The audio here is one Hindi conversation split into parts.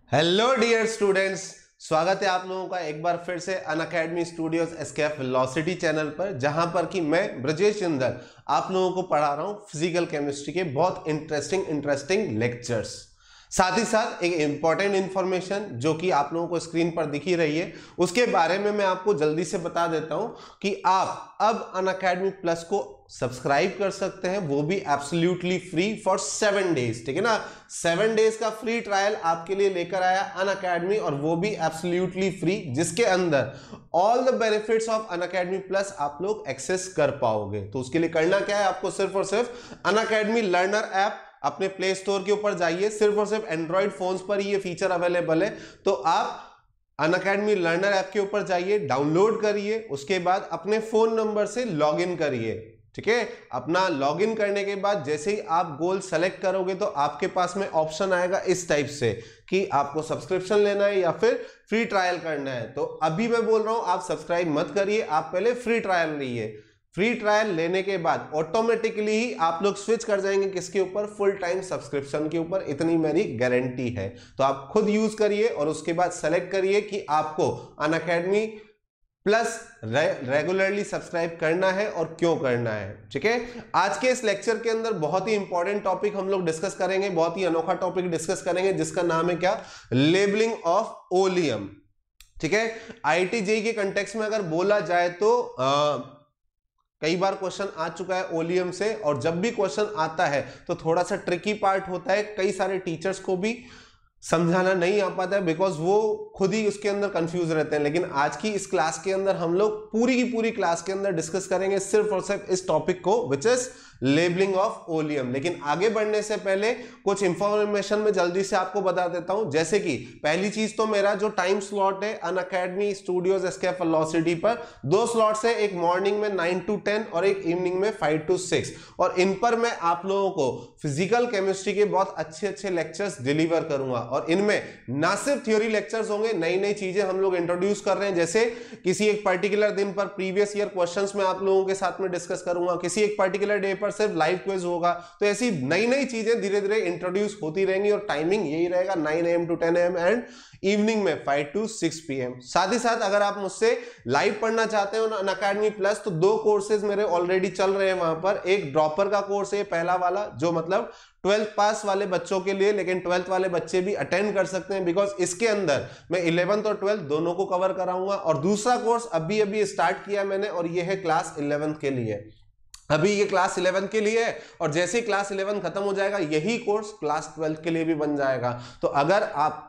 हेलो डियर स्टूडेंट्स, स्वागत है आप लोगों का एक बार फिर से Unacademy studios escape velocity channel पर, जहां पर कि मैं ब्रजेश जिंदल आप लोगों को पढ़ा रहा हूं फिजिकल केमिस्ट्री के बहुत इंटरेस्टिंग लेक्चर्स। साथ ही साथ एक इंपॉर्टेंट इंफॉर्मेशन जो कि आप लोगों को स्क्रीन पर दिख ही रही है, उसके बारे में मैं आपको जल्दी से बता देता हूं कि आप अब अनअकैडमी प्लस को सब्सक्राइब कर सकते हैं, वो भी एब्सोल्युटली फ्री फॉर 7 डेज। ठीक है ना, 7 डेज का फ्री ट्रायल आपके लिए लेकर आया अनअकैडमी, और वो भी एब्सोल्युटली फ्री, जिसके अंदर all the benefits of Unacademy plus आप लोग एक्सेस कर पाओगे। तो उसके लिए करना क्या है, आपको सिर्फ और सिर्फ अनअकैडमी लर्नर ऐप अपने प्ले स्टोर के ऊपर जाइए। सिर्फ और सिर्फ एंड्रॉइड फोन्स पर ही ये फीचर अवेलेबल है, तो आप अनअकैडमी लर्नर ऐप के ऊपर जाइए, डाउनलोड करिए, उसके बाद अपने फोन नंबर से लॉगिन करिए। ठीक है, अपना लॉगिन करने के बाद जैसे ही आप गोल सेलेक्ट करोगे तो आपके पास में ऑप्शन आएगा इस टाइप से कि आपको सब्सक्रिप्शन लेना है या फिर फ्री ट्रायल करना है। तो अभी मैं बोल रहा हूं आप सब्सक्राइब मत करिए, आप पहले फ्री ट्रायल लीजिए। फ्री ट्रायल लेने के बाद ऑटोमेटिकली ही आप लोग स्विच कर जाएंगे किसके ऊपर, फुल टाइम सब्सक्रिप्शन के ऊपर, इतनी मेरी गारंटी है। तो आप खुद यूज करिए और उसके बाद सेलेक्ट करिए कि आपको अनअकैडमी प्लस रेगुलरली सब्सक्राइब करना है और क्यों करना है। ठीक है, आज के इस लेक्चर के अंदर बहुत ही इंपॉर्टेंट टॉपिक हम लोग डिस्कस करेंगे, बहुत ही अनोखा टॉपिक डिस्कस करेंगे, जिसका नाम है क्या, लेबलिंग ऑफ ओलियम। ठीक है, आईआईटी जेईई के कंटेक्स्ट में अगर बोला जाए तो कई बार क्वेश्चन आ चुका है ओलियम से, और जब भी क्वेश्चन आता है तो थोड़ा सा ट्रिकी पार्ट होता है, कई सारे टीचर्स को भी समझाना नहीं आ पाता है, बिकॉज वो खुद ही उसके अंदर कंफ्यूज रहते हैं। लेकिन आज की इस क्लास के अंदर हम लोग पूरी की पूरी क्लास के अंदर डिस्कस करेंगे सिर्फ और सिर्फ इस टॉपिक को, which is labelling of oleum. लेकिन आगे बढ़ने से पहले कुछ इंफॉर्मेशन में जल्दी से आपको बता देता हूं। जैसे कि पहली चीज तो मेरा जो टाइम स्लॉट है अनअकैडमी स्टूडियोज एस्केप वेलोसिटी पर, 2 स्लॉट्स है, एक मॉर्निंग में 9 to 10 और एक इवनिंग में 5 to 6, और इन पर मैं आप लोगों को फिजिकल केमिस्ट्री के बहुत अच्छे लेक्चर्स डिलीवर करूंगा। और इनमें ना सिर्फ थ्योरी लेक्चर्स होंगे, नई नई चीजें हम लोग इंट्रोड्यूस कर रहे हैं। जैसे किसी एक पर्टिकुलर दिन पर प्रीवियस ईयर क्वेश्चंस में आप लोगों के साथ में डिस्कस करूंगा, किसी एक पर्टिकुलर डे पर सिर्फ लाइव क्विज होगा। तो ऐसी नई नई चीजें धीरे धीरे इंट्रोड्यूस होती रहेंगी, और टाइमिंग यही रहेगा 9 AM to 10 AM and evening में 5 to 6 PM। साथ ही साथ अगर आप मुझसे लाइव पढ़ना चाहते हो ना अनअकैडमी प्लस, तो 2 कोर्सेज मेरे ऑलरेडी चल रहे हैं वहां पर। एक ड्रॉपर का कोर्स है, पहला वाला, जो मतलब 12th पास वाले बच्चों के लिए, लेकिन 12th वाले बच्चे भी अटेंड कर सकते हैं, बिकॉज इसके अंदर मैं 11th और 12th दोनों को कवर कराऊंगा। और दूसरा कोर्स अभी अभी स्टार्ट किया मैंने, और ये है क्लास 11th के लिए। अभी ये क्लास 11 के लिए है, और जैसे ही क्लास 11 खत्म हो जाएगा यही कोर्स क्लास 12 के लिए भी बन जाएगा। तो अगर आप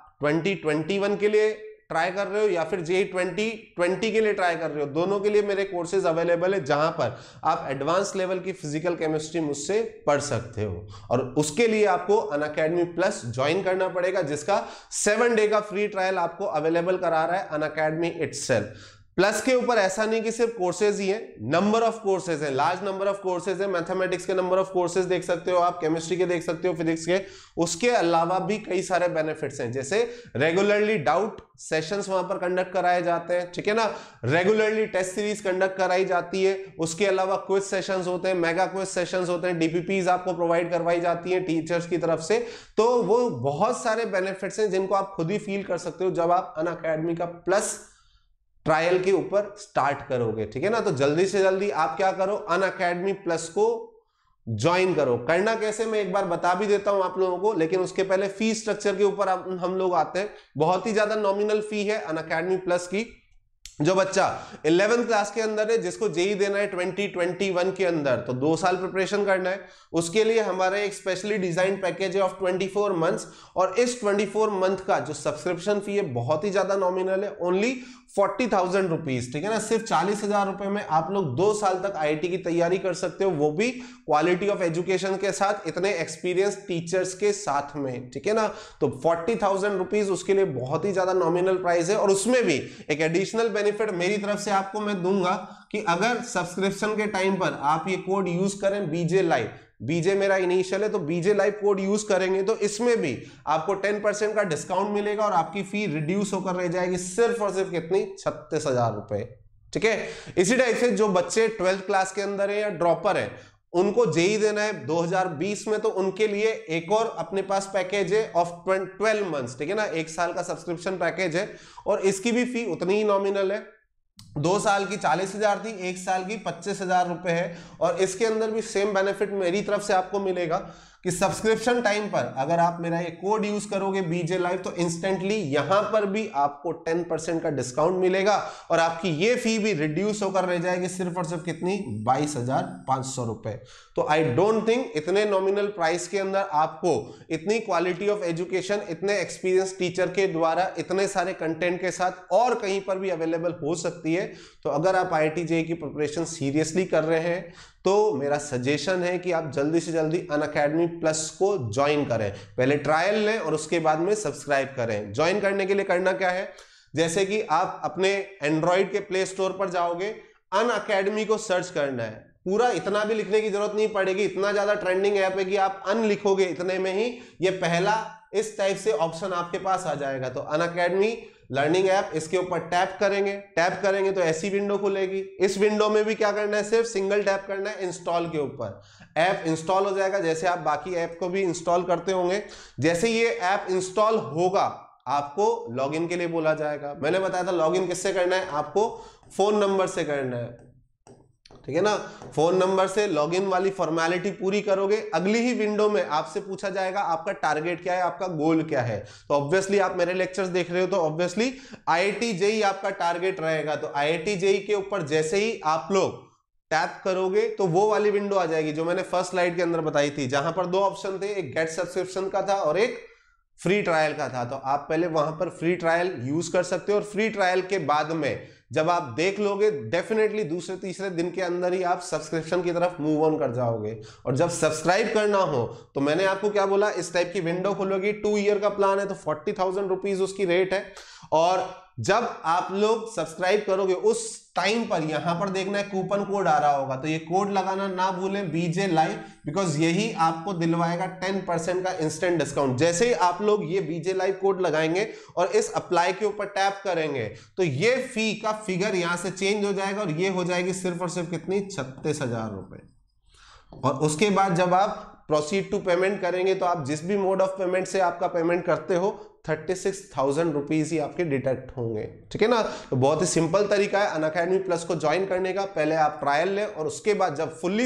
2021 के लिए ट्राई कर रहे हो या फिर जेईई 2020 के लिए ट्राई कर रहे हो, दोनों के लिए मेरे कोर्सेज अवेलेबल है, जहां पर आप एडवांस लेवल की फिजिकल केमिस्ट्री मुझसे पढ़ सकते हो। और उसके लिए आपको अनअकैडमी प्लस ज्वाइन करना पड़ेगा, जिसका 7 डे का फ्री ट्रायल आपको अवेलेबल करा रहा है अनअकैडमी इटसेल्फ। प्लस के ऊपर ऐसा नहीं कि सिर्फ कोर्सेज ही है, नंबर ऑफ कोर्सेज है, लार्ज नंबर ऑफ कोर्सेज है। मैथमेटिक्स के नंबर ऑफ कोर्सेज देख सकते हो आप, केमिस्ट्री के देख सकते हो, फिजिक्स के। उसके अलावा भी कई सारे बेनिफिट्स हैं, जैसे रेगुलरली डाउट सेशंस वहां पर कंडक्ट कराए जाते हैं। ठीक है ना, रेगुलरली टेस्ट सीरीज कंडक्ट कराई जाती है। उसके अलावा क्विज सेशंस होते हैं, मेगा क्विज सेशंस होते हैं, डीपीपीज आपको प्रोवाइड करवाई जाती है टीचर्स की तरफ से। तो वो बहुत सारे बेनिफिट्स हैं जिनको आप खुद ही फील कर सकते हो जब आप अनअकैडमी का प्लस ट्रायल के ऊपर स्टार्ट करोगे। ठीक है ना, तो जल्दी से जल्दी आप क्या करो, अनअकैडमी प्लस को ज्वाइन करो। करना कैसे मैं एक बार बता भी देता हूं आप लोगों को, लेकिन उसके पहले फी स्ट्रक्चर के ऊपर हम लोग आते हैं। बहुत ही ज्यादा नॉमिनल फी है अनअकैडमी प्लस की। जो बच्चा 11th क्लास के अंदर है, जिसको जेईई देना है 2021 के अंदर, तो 2 साल प्रिपरेशन करना है, उसके लिए हमारा एक स्पेशली डिजाइन पैकेज है ऑफ 24 मंथ्स। और इस 24 मंथ का जो सब्सक्रिप्शन फी है बहुत ही ज्यादा नॉमिनल है, ओनली 40,000 रुपीज। ठीक है ना, सिर्फ 40,000 रुपए में आप लोग 2 साल तक आईआईटी की तैयारी कर सकते हो, वो भी क्वालिटी ऑफ एजुकेशन के साथ, इतने एक्सपीरियंस टीचर्स के साथ में। ठीक है ना, तो 40,000 रुपीज उसके लिए बहुत ही ज्यादा नॉमिनल प्राइस है। और उसमें भी एक एडिशनल बेनिफिट मेरी तरफ से आपको मैं दूंगा कि अगर सब्सक्रिप्शन के टाइम पर आप ये कोड यूज करें बीजे लाइव, बीजे मेरा इनिशियल है, तो बीजे लाइव कोड यूज करेंगे तो इसमें भी आपको 10% का डिस्काउंट मिलेगा, और आपकी फी रिड्यूस होकर रह जाएगी सिर्फ और सिर्फ कितनी, 36,000 रुपए। ठीक है, इसी टाइप से जो बच्चे 12th क्लास के अंदर है या ड्रॉपर है, उनको जेई देना है 2020 में, तो उनके लिए एक और अपने पास पैकेज है ऑफ 12 मंथ्स, ठीक है ना, 1 साल का सब्सक्रिप्शन पैकेज है, और इसकी भी फी उतनी ही नॉमिनल है। 2 साल की 40,000 थी, 1 साल की 25,000 रुपए है। और इसके अंदर भी सेम बेनिफिट मेरी तरफ से आपको मिलेगा कि सब्सक्रिप्शन टाइम पर अगर आप मेरा ये कोड यूज करोगे बीजे लाइव, तो इंस्टेंटली यहां पर भी आपको 10% का डिस्काउंट मिलेगा, और आपकी ये फी भी रिड्यूस होकर रह जाएगी सिर्फ और सिर्फ कितनी, 22,500 रुपए। तो आई डोंट थिंक इतने नॉमिनल प्राइस के अंदर आपको इतनी क्वालिटी ऑफ एजुकेशन इतने एक्सपीरियंस टीचर के द्वारा इतने सारे कंटेंट के साथ और कहीं पर भी अवेलेबल हो सकती है। तो अगर आप IIT JEE की प्रिपरेशन सीरियसली कर रहे हैं तो मेरा सजेशन है कि आप जल्दी से जल्दी अनअकैडमी प्लस को ज्वाइन करें, पहले ट्रायल लें और उसके बाद में सब्सक्राइब करें। ज्वाइन करने के लिए करना क्या है, जैसे कि आप अपने एंड्रॉइड के प्ले स्टोर पर जाओगे, अनअकैडमी को सर्च करना है, पूरा इतना भी लिखने की जरूरत नहीं पड़ेगी, इतना ज्यादा ट्रेंडिंग ऐप है कि आप अन लिखोगे इतने में ही ये पहला इस टाइप से ऑप्शन आपके पास आ जाएगा। तो अनअकैडमी लर्निंग ऐप, इसके ऊपर टैप करेंगे तो ऐसी विंडो खुलेगी। इस विंडो में भी क्या करना है, सिर्फ सिंगल टैप करना है इंस्टॉल के ऊपर, ऐप इंस्टॉल हो जाएगा। जैसे आप बाकी ऐप को भी इंस्टॉल करते होंगे, जैसे ये ऐप इंस्टॉल होगा आपको लॉगिन के लिए बोला जाएगा। मैंने बताया था लॉगिन किससे करना है, आपको फोन नंबर से करना है, ठीक है ना। फोन नंबर से लॉगिन वाली फॉर्मेलिटी पूरी करोगे, अगली ही विंडो में आपसे पूछा जाएगा आपका टारगेट क्या है, आपका गोल क्या है। तो ऑब्वियसली आप मेरे लेक्चर्स देख रहे हो तो ऑब्वियसली IIT JEE आपका टारगेट रहेगा। तो IIT JEE के ऊपर जैसे ही आप लोग टैप करोगे तो वो वाली विंडो आ जाएगी जो मैंने फर्स्ट स्लाइड के अंदर बताई थी, जहां पर 2 ऑप्शन थे, एक गेट सब्सक्रिप्शन का था और एक फ्री ट्रायल का था। तो आप पहले वहां पर फ्री ट्रायल यूज कर सकते हो, और फ्री ट्रायल के बाद में जब आप देख लोगे डेफिनेटली दूसरे तीसरे दिन के अंदर ही आप सब्सक्रिप्शन की तरफ मूव ऑन कर जाओगे। और जब सब्सक्राइब करना हो तो मैंने आपको क्या बोला, इस टाइप की विंडो खुलेगी, 2 ईयर का प्लान है तो 40,000 रुपीज उसकी रेट है। और जब आप लोग सब्सक्राइब करोगे उस टाइम पर यहां पर देखना है कूपन कोड आ रहा होगा, तो ये कोड लगाना ना भूलें, बीजे लाइव, बिकॉज यही आपको दिलवाएगा 10% का इंस्टेंट डिस्काउंट। जैसे ही आप लोग ये बीजे लाइव कोड लगाएंगे और इस अप्लाई के ऊपर टैप करेंगे तो ये फी का फिगर यहां से चेंज हो जाएगा और ये हो जाएगी सिर्फ और सिर्फ कितनी, 36,000 रुपए। और उसके बाद जब आप प्रोसीड टू पेमेंट करेंगे तो आप जिस भी मोड ऑफ पेमेंट से आपका पेमेंट करते हो 36,000 रुपीज ही आपके डिडक्ट होंगे, ठीक है ना। तो बहुत ही सिंपल तरीका है अनअकैडमी प्लस को ज्वाइन करने का। पहले आप ट्रायल लें और उसके बाद जब फुल्ली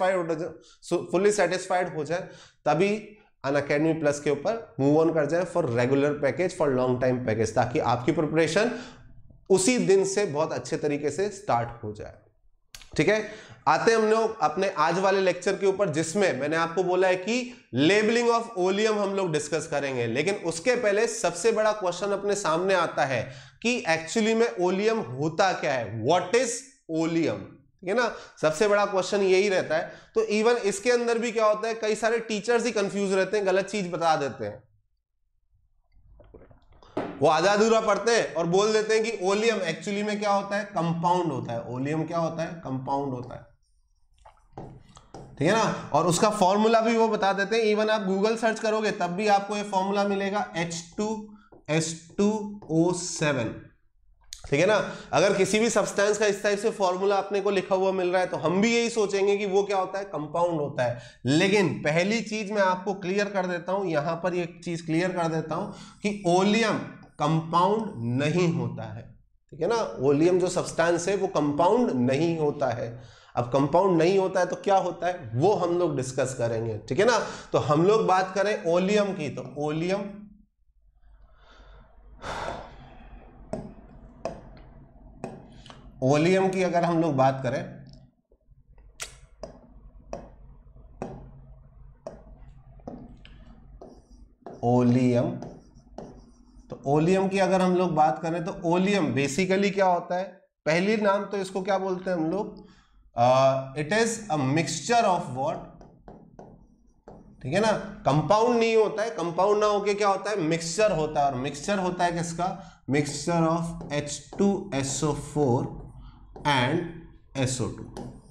सेटिस्फाइड हो जाए तभी अनअकैडमी प्लस के ऊपर मूव ऑन कर जाए for regular package, for long time package, ताकि आपकी प्रिपरेशन उसी दिन से बहुत अच्छे तरीके से स्टार्ट हो जाए, ठीक है। आते हैं हम लोग अपने आज वाले लेक्चर के ऊपर, जिसमें मैंने आपको बोला है कि लेबलिंग ऑफ ओलियम हम लोग डिस्कस करेंगे। लेकिन उसके पहले सबसे बड़ा क्वेश्चन अपने सामने आता है कि एक्चुअली में ओलियम होता क्या है, व्हाट इज ओलियम, ठीक है ना। सबसे बड़ा क्वेश्चन यही रहता है। तो इवन इसके अंदर भी क्या होता है, कई सारे टीचर्स ही कंफ्यूज रहते हैं, गलत चीज बता देते हैं, वो आधा अधूरा पढ़ते हैं और बोल देते हैं कि ओलियम एक्चुअली में क्या होता है, कंपाउंड होता है। ओलियम क्या होता है, कंपाउंड होता है, ठीक है ना। और उसका फॉर्मूला भी वो बता देते हैं, इवन आप गूगल सर्च करोगे तब भी आपको ये फॉर्मूला मिलेगा H2S2O7, ठीक है ना। अगर किसी भी सब्सटेंस का इस टाइप से फॉर्मूला अपने को लिखा हुआ मिल रहा है तो हम भी यही सोचेंगे कि वो क्या होता है, कंपाउंड होता है। लेकिन पहली चीज मैं आपको क्लियर कर देता हूं, यहां पर ये चीज क्लियर कर देता हूं कि ओलियम कंपाउंड नहीं होता है, ठीक है ना। ओलियम जो सब्सटेंस है वो कंपाउंड नहीं होता है। अब कंपाउंड नहीं होता है तो क्या होता है वो हम लोग डिस्कस करेंगे, ठीक है ना। तो हम लोग बात करें ओलियम की, तो ओलियम की अगर हम लोग बात करें, ओलियम, तो ओलियम की अगर हम लोग बात करें तो ओलियम बेसिकली क्या होता है, पहली नाम तो इसको क्या बोलते हैं हम लोग, it is a mixture of what, ठीक है ना। कंपाउंड नहीं होता है, कंपाउंड ना होके क्या होता है, मिक्सचर होता है। और मिक्सचर होता है किसका, mixture of H2SO4 and SO2।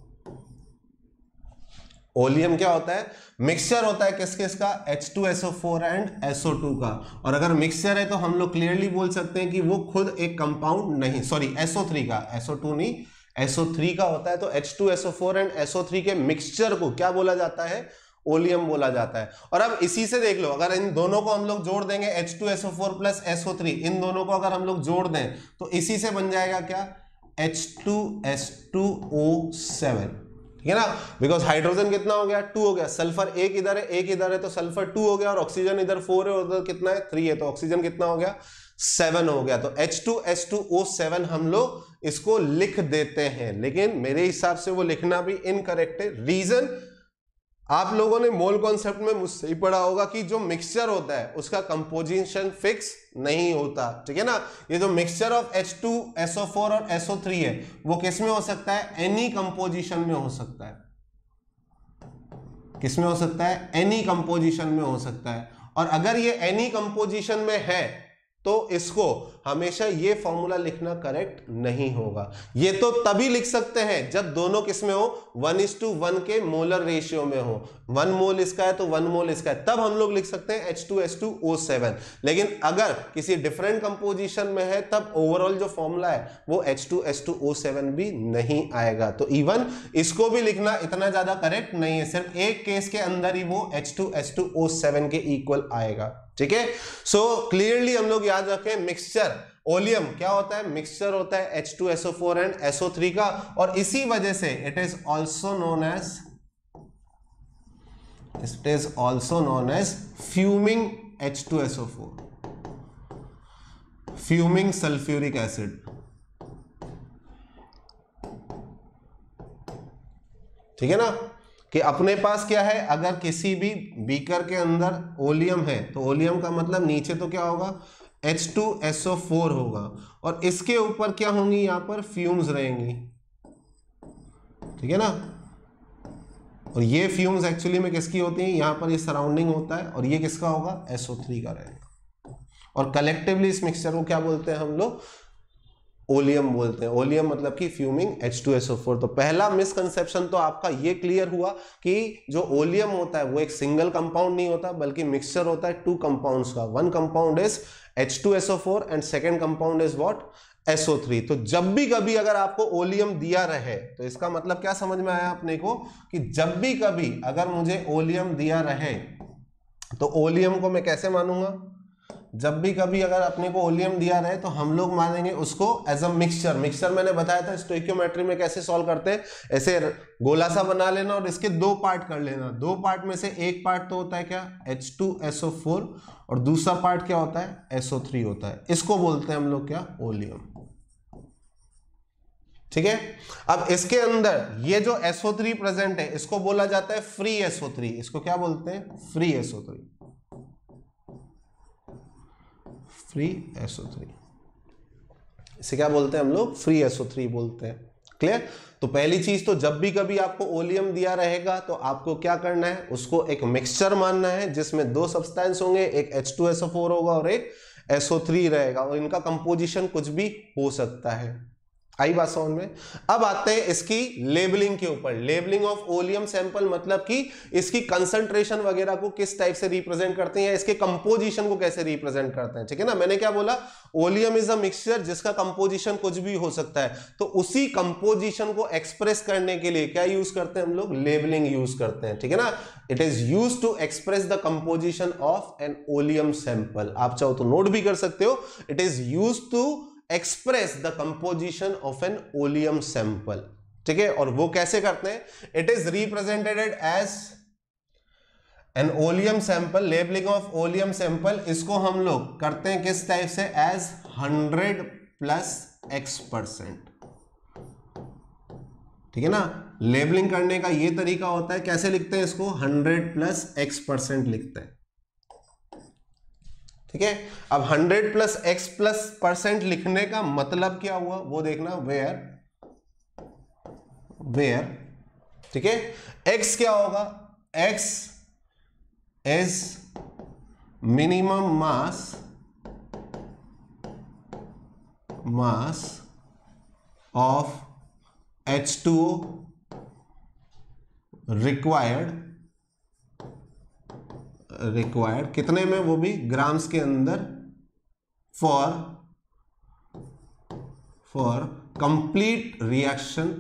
Oleum क्या होता है, मिक्सचर होता है किस किस का, H2SO4 एंड SO2 का। और अगर मिक्सचर है तो हम लोग क्लियरली बोल सकते हैं कि वो खुद एक कंपाउंड नहीं, सॉरी SO3 का, SO2 नहीं, SO3 का होता है। तो H2SO4 एंड SO3 के मिक्सचर को क्या बोला जाता है? ओलियम बोला जाता है। और अब इसी से देख लो, अगर इन दोनों को हम लोग जोड़ देंगे H2SO4 प्लस SO3, इन दोनों को अगर हम लोग जोड़ दें तो इसी से बन जाएगा क्या? H2S2O7, ठीक है ना, बिकॉज हाइड्रोजन कितना हो गया? 2 हो गया, सल्फर एक इधर है एक इधर है, तो सल्फर 2 हो गया, और ऑक्सीजन इधर 4 है और उधर कितना है? 3 है, तो ऑक्सीजन कितना हो गया? 7 हो गया। तो H2S2O7 हम लोग इसको लिख देते हैं, लेकिन मेरे हिसाब से वो लिखना भी इनकरेक्ट है। रीजन, आप लोगों ने मोल कॉन्सेप्ट में मुझसे ही पढ़ा होगा कि जो मिक्सचर होता है उसका कंपोजिशन फिक्स नहीं होता, ठीक है ना। ये जो मिक्सचर ऑफ H2SO4 और SO3 है वो किस में हो सकता है? एनी कंपोजिशन में हो सकता है। किस में हो सकता है? एनी कंपोजिशन में हो सकता है। और अगर ये एनी कंपोजिशन में है तो इसको हमेशा ये फॉर्मूला लिखना करेक्ट नहीं होगा। ये तो तभी लिख सकते हैं जब दोनों किस में हो? 1:1 के मोलर रेशियो में हो। 1 मोल इसका है तो 1 मोल इसका है, तब हम लोग लिख सकते हैं H2S2O7। लेकिन अगर किसी डिफरेंट कंपोजिशन में है तब ओवरऑल जो फॉर्मूला है वो H2S2O7 भी नहीं आएगा। तो इवन इसको भी लिखना इतना ज्यादा करेक्ट नहीं है, सिर्फ एक केस के अंदर ही वो H2S2O7 के इक्वल आएगा, ठीक है। सो क्लियरली हम लोग याद रखें, मिक्सचर ओलियम क्या होता है? मिक्सचर होता है H2SO4 एंड SO3 का, और इसी वजह से it is also known as fuming H2SO4, fuming sulphuric acid, ठीक है ना। कि अपने पास क्या है, अगर किसी भी बीकर के अंदर ओलियम है तो ओलियम का मतलब नीचे तो क्या होगा? H2SO4 होगा, और इसके ऊपर क्या होंगी? यहां पर फ्यूम्स रहेंगी, ठीक है ना। और ये फ्यूम्स एक्चुअली में किसकी होती हैं? यहां पर ये सराउंडिंग होता है, और ये किसका होगा? SO3 का रहेगा। और कलेक्टिवली इस मिक्सचर को क्या बोलते हैं हम लोग? ओलियम बोलते हैं। ओलियम मतलब कि फ्यूमिंग H2SO4। तो पहला मिसकंसेप्शन तो आपका ये क्लियर हुआ कि जो ओलियम होता है वो एक सिंगल कंपाउंड नहीं होता, बल्कि मिक्सचर होता है 2 कंपाउंड्स का। 1 compound is H2SO4 and second compound is what? SO3। तो जब भी कभी अगर आपको ओलियम दिया रहे तो इसका मतलब क्या समझ में आया अपने को? कि जब भी कभी अगर मुझे ओलियम दिया रहे तो ओलियम को मैं कैसे मानूंगा? जब भी कभी अगर अपने को ओलियम दिया रहे तो हम लोग मानेंगे उसको एज अ मिक्सचर। मिक्सचर मैंने बताया था स्टोइकियोमेट्री में कैसे सॉल्व करते हैं, ऐसे गोला सा बना लेना और इसके 2 पार्ट कर लेना। 2 पार्ट में से एक पार्ट तो होता है क्या? H2SO4, और दूसरा पार्ट क्या होता है? SO3 होता है। इसको बोलते हैं हम लोग क्या? ओलियम, ठीक है। अब इसके अंदर ये जो SO3 प्रेजेंट है इसको बोला जाता है फ्री SO3। इसको क्या बोलते हैं? Free SO3, free SO3। इसे क्या बोलते हैं हम लोग? फ्री SO3 बोलते हैं। क्लियर? तो पहली चीज तो जब भी कभी आपको ओलियम दिया रहेगा तो आपको क्या करना है? उसको एक मिक्सचर मानना है जिसमें 2 सब्सटेंस होंगे, एक H2SO4 होगा और एक SO3 रहेगा, और इनका कंपोजिशन कुछ भी हो सकता है। आई बात समझ में? अब आते हैं इसकी लेबलिंग के ऊपर। लेबलिंग ऑफ ओलियम सैंपल मतलब कि इसकी कंसंट्रेशन वगैरह को किस टाइप से रिप्रेजेंट करते हैं या इसके कंपोजिशन को कैसे रिप्रेजेंट करते हैं, ठीक है ना। मैंने क्या बोला? ओलियम इज अ मिक्सचर जिसका कंपोजिशन कुछ भी हो सकता है, तो उसी कंपोजिशन को एक्सप्रेस करने के लिए क्या यूज करते हैं हम लोग? लेबलिंग यूज करते हैं, ठीक है ना। It is use to express the composition of an oleum sample. आप चाहो तो नोट भी कर सकते हो, it is use to express the composition of an oleum sample, ठीक है। और वो कैसे करते हैं? It is represented as an oleum sample. Labelling of oleum sample इसको हम लोग करते हैं किस टाइप से? एज 100+X%, ठीक है ना। लेबलिंग करने का ये तरीका होता है, कैसे लिखते हैं इसको? 100+X% लिखते हैं, ठीक है। अब 100+X% लिखने का मतलब क्या हुआ वो देखना। वेयर, ठीक है। X क्या होगा? X is minimum mass of H2O required कितने में? वो भी ग्राम्स के अंदर, for complete reaction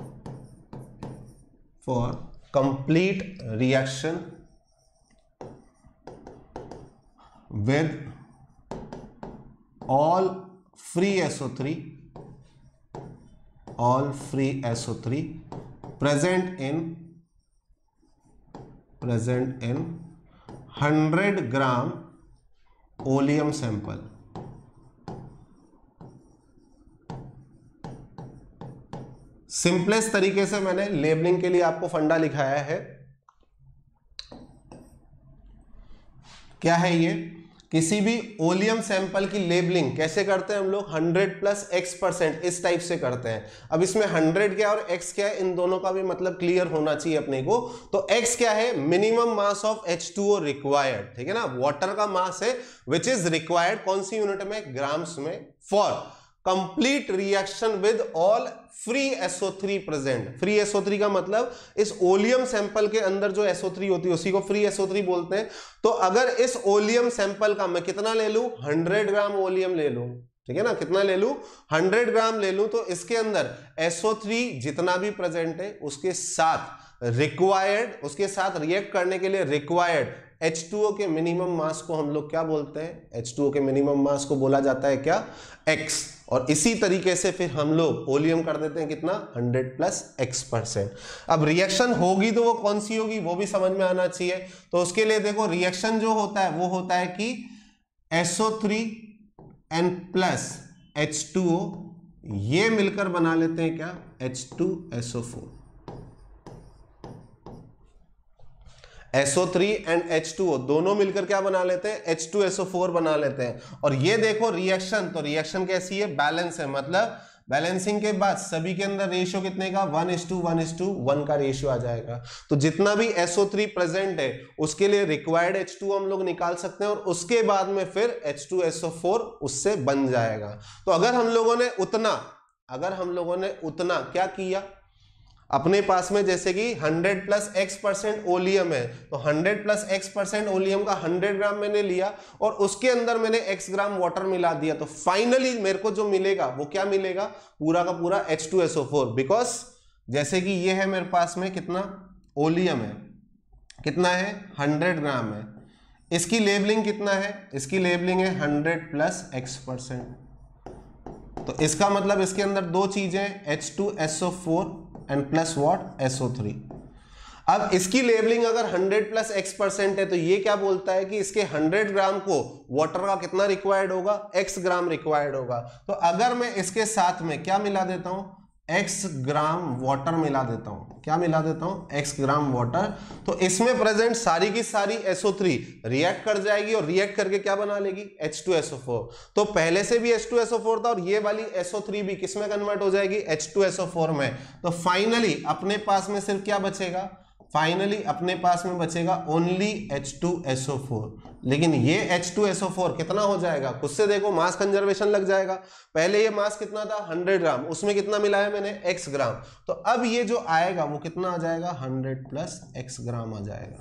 with all free SO3 present in 100 gram oleum sample. Simplest तरीके से मैंने लेबलिंग के लिए आपको फंडा लिखाया है। क्या है ये? किसी भी ओलियम सैंपल की लेबलिंग कैसे करते हैं हम लोग? 100+X% इस टाइप से करते हैं। अब इसमें 100 क्या और X क्या है, इन दोनों का भी मतलब क्लियर होना चाहिए अपने को। तो X क्या है? Minimum mass of H2O required, ठीक है ना, वाटर का मास है विच इज रिक्वायर्ड कौन सी यूनिट में? ग्राम्स में। For complete reaction with all free SO3 present. Free SO3 का मतलब इस ओलियम सैंपल के अंदर जो SO3 होती है उसी को फ्री SO3 बोलते हैं। तो अगर इस ओलियम सैंपल का मैं कितना ले लूं? 100 ग्राम ओलियम ले लूं, ठीक है ना, कितना ले लूं? 100 ग्राम ले लूं। तो इसके अंदर SO3 जितना भी प्रेजेंट है उसके साथ रिएक्ट करने के लिए रिक्वायर्ड H2O के मिनिमम मास को हम लोग क्या बोलते हैं? H2O के मिनिमम मास को बोला जाता है क्या? X। और इसी तरीके से फिर हम लोग ओलियम कर देते हैं कितना? 100+X%। अब रिएक्शन होगी तो वो कौन सी होगी वो भी समझ में आना चाहिए। तो उसके लिए देखो, रिएक्शन जो होता है वो होता है कि SO3N प्लस H2O ये मिलकर बना लेते हैं क्या? H2SO4। SO3 एंड H2O दोनों मिलकर क्या बना लेते हैं? H2SO4 बना लेते हैं। और ये देखो रिएक्शन, तो रिएक्शन कैसी है? बैलेंस है, मतलब बैलेंसिंग के बाद सभी के अंदर रेशियो कितने का? 1:1:1 का रेशियो आ जाएगा। तो जितना भी SO3 प्रेजेंट है उसके लिए रिक्वायर्ड H2O हम लोग निकाल सकते हैं और उसके बाद में फिर H2SO4 उससे बन जाएगा। तो अगर हम लोगों ने उतना क्या किया अपने पास में, जैसे कि 100+X% ओलियम है, तो 100+X% ओलियम का 100 ग्राम मैंने लिया और उसके अंदर मैंने X ग्राम वाटर मिला दिया, तो फाइनली मेरे को जो मिलेगा वो क्या मिलेगा? पूरा का पूरा H2SO4। बिकॉज जैसे कि ये है मेरे पास में कितना ओलियम है, कितना है? 100 ग्राम है। इसकी लेबलिंग कितना है? इसकी लेबलिंग है 100+X%। तो इसका मतलब इसके अंदर दो चीजें H2SO4 and plus what? SO3। अब इसकी लेबलिंग अगर 100+X% है तो ये क्या बोलता है कि इसके 100 ग्राम को वाटर का कितना रिक्वायर्ड होगा? X ग्राम रिक्वायर्ड होगा। तो अगर मैं इसके साथ में क्या मिला देता हूं? X ग्राम वाटर मिला देता हूं। क्या मिला देता हूं? X gram water. तो इसमें प्रेजेंट सारी की सारी SO3 रिएक्ट कर जाएगी और रिएक्ट करके क्या बना लेगी? H2SO4। तो पहले से भी H2SO4 था और ये वाली SO3 भी किस में कन्वर्ट हो जाएगी? H2SO4 में। तो फाइनली अपने पास में सिर्फ क्या बचेगा? फाइनली अपने पास में बचेगा ओनली H2SO4। लेकिन ये H2SO4 कितना हो जाएगा? खुद से देखो, मास कंजर्वेशन लग जाएगा। पहले ये मास कितना था? 100 ग्राम, उसमें कितना मिला है मैंने? X ग्राम। तो अब ये जो आएगा वो कितना आ जाएगा? 100+X ग्राम आ जाएगा।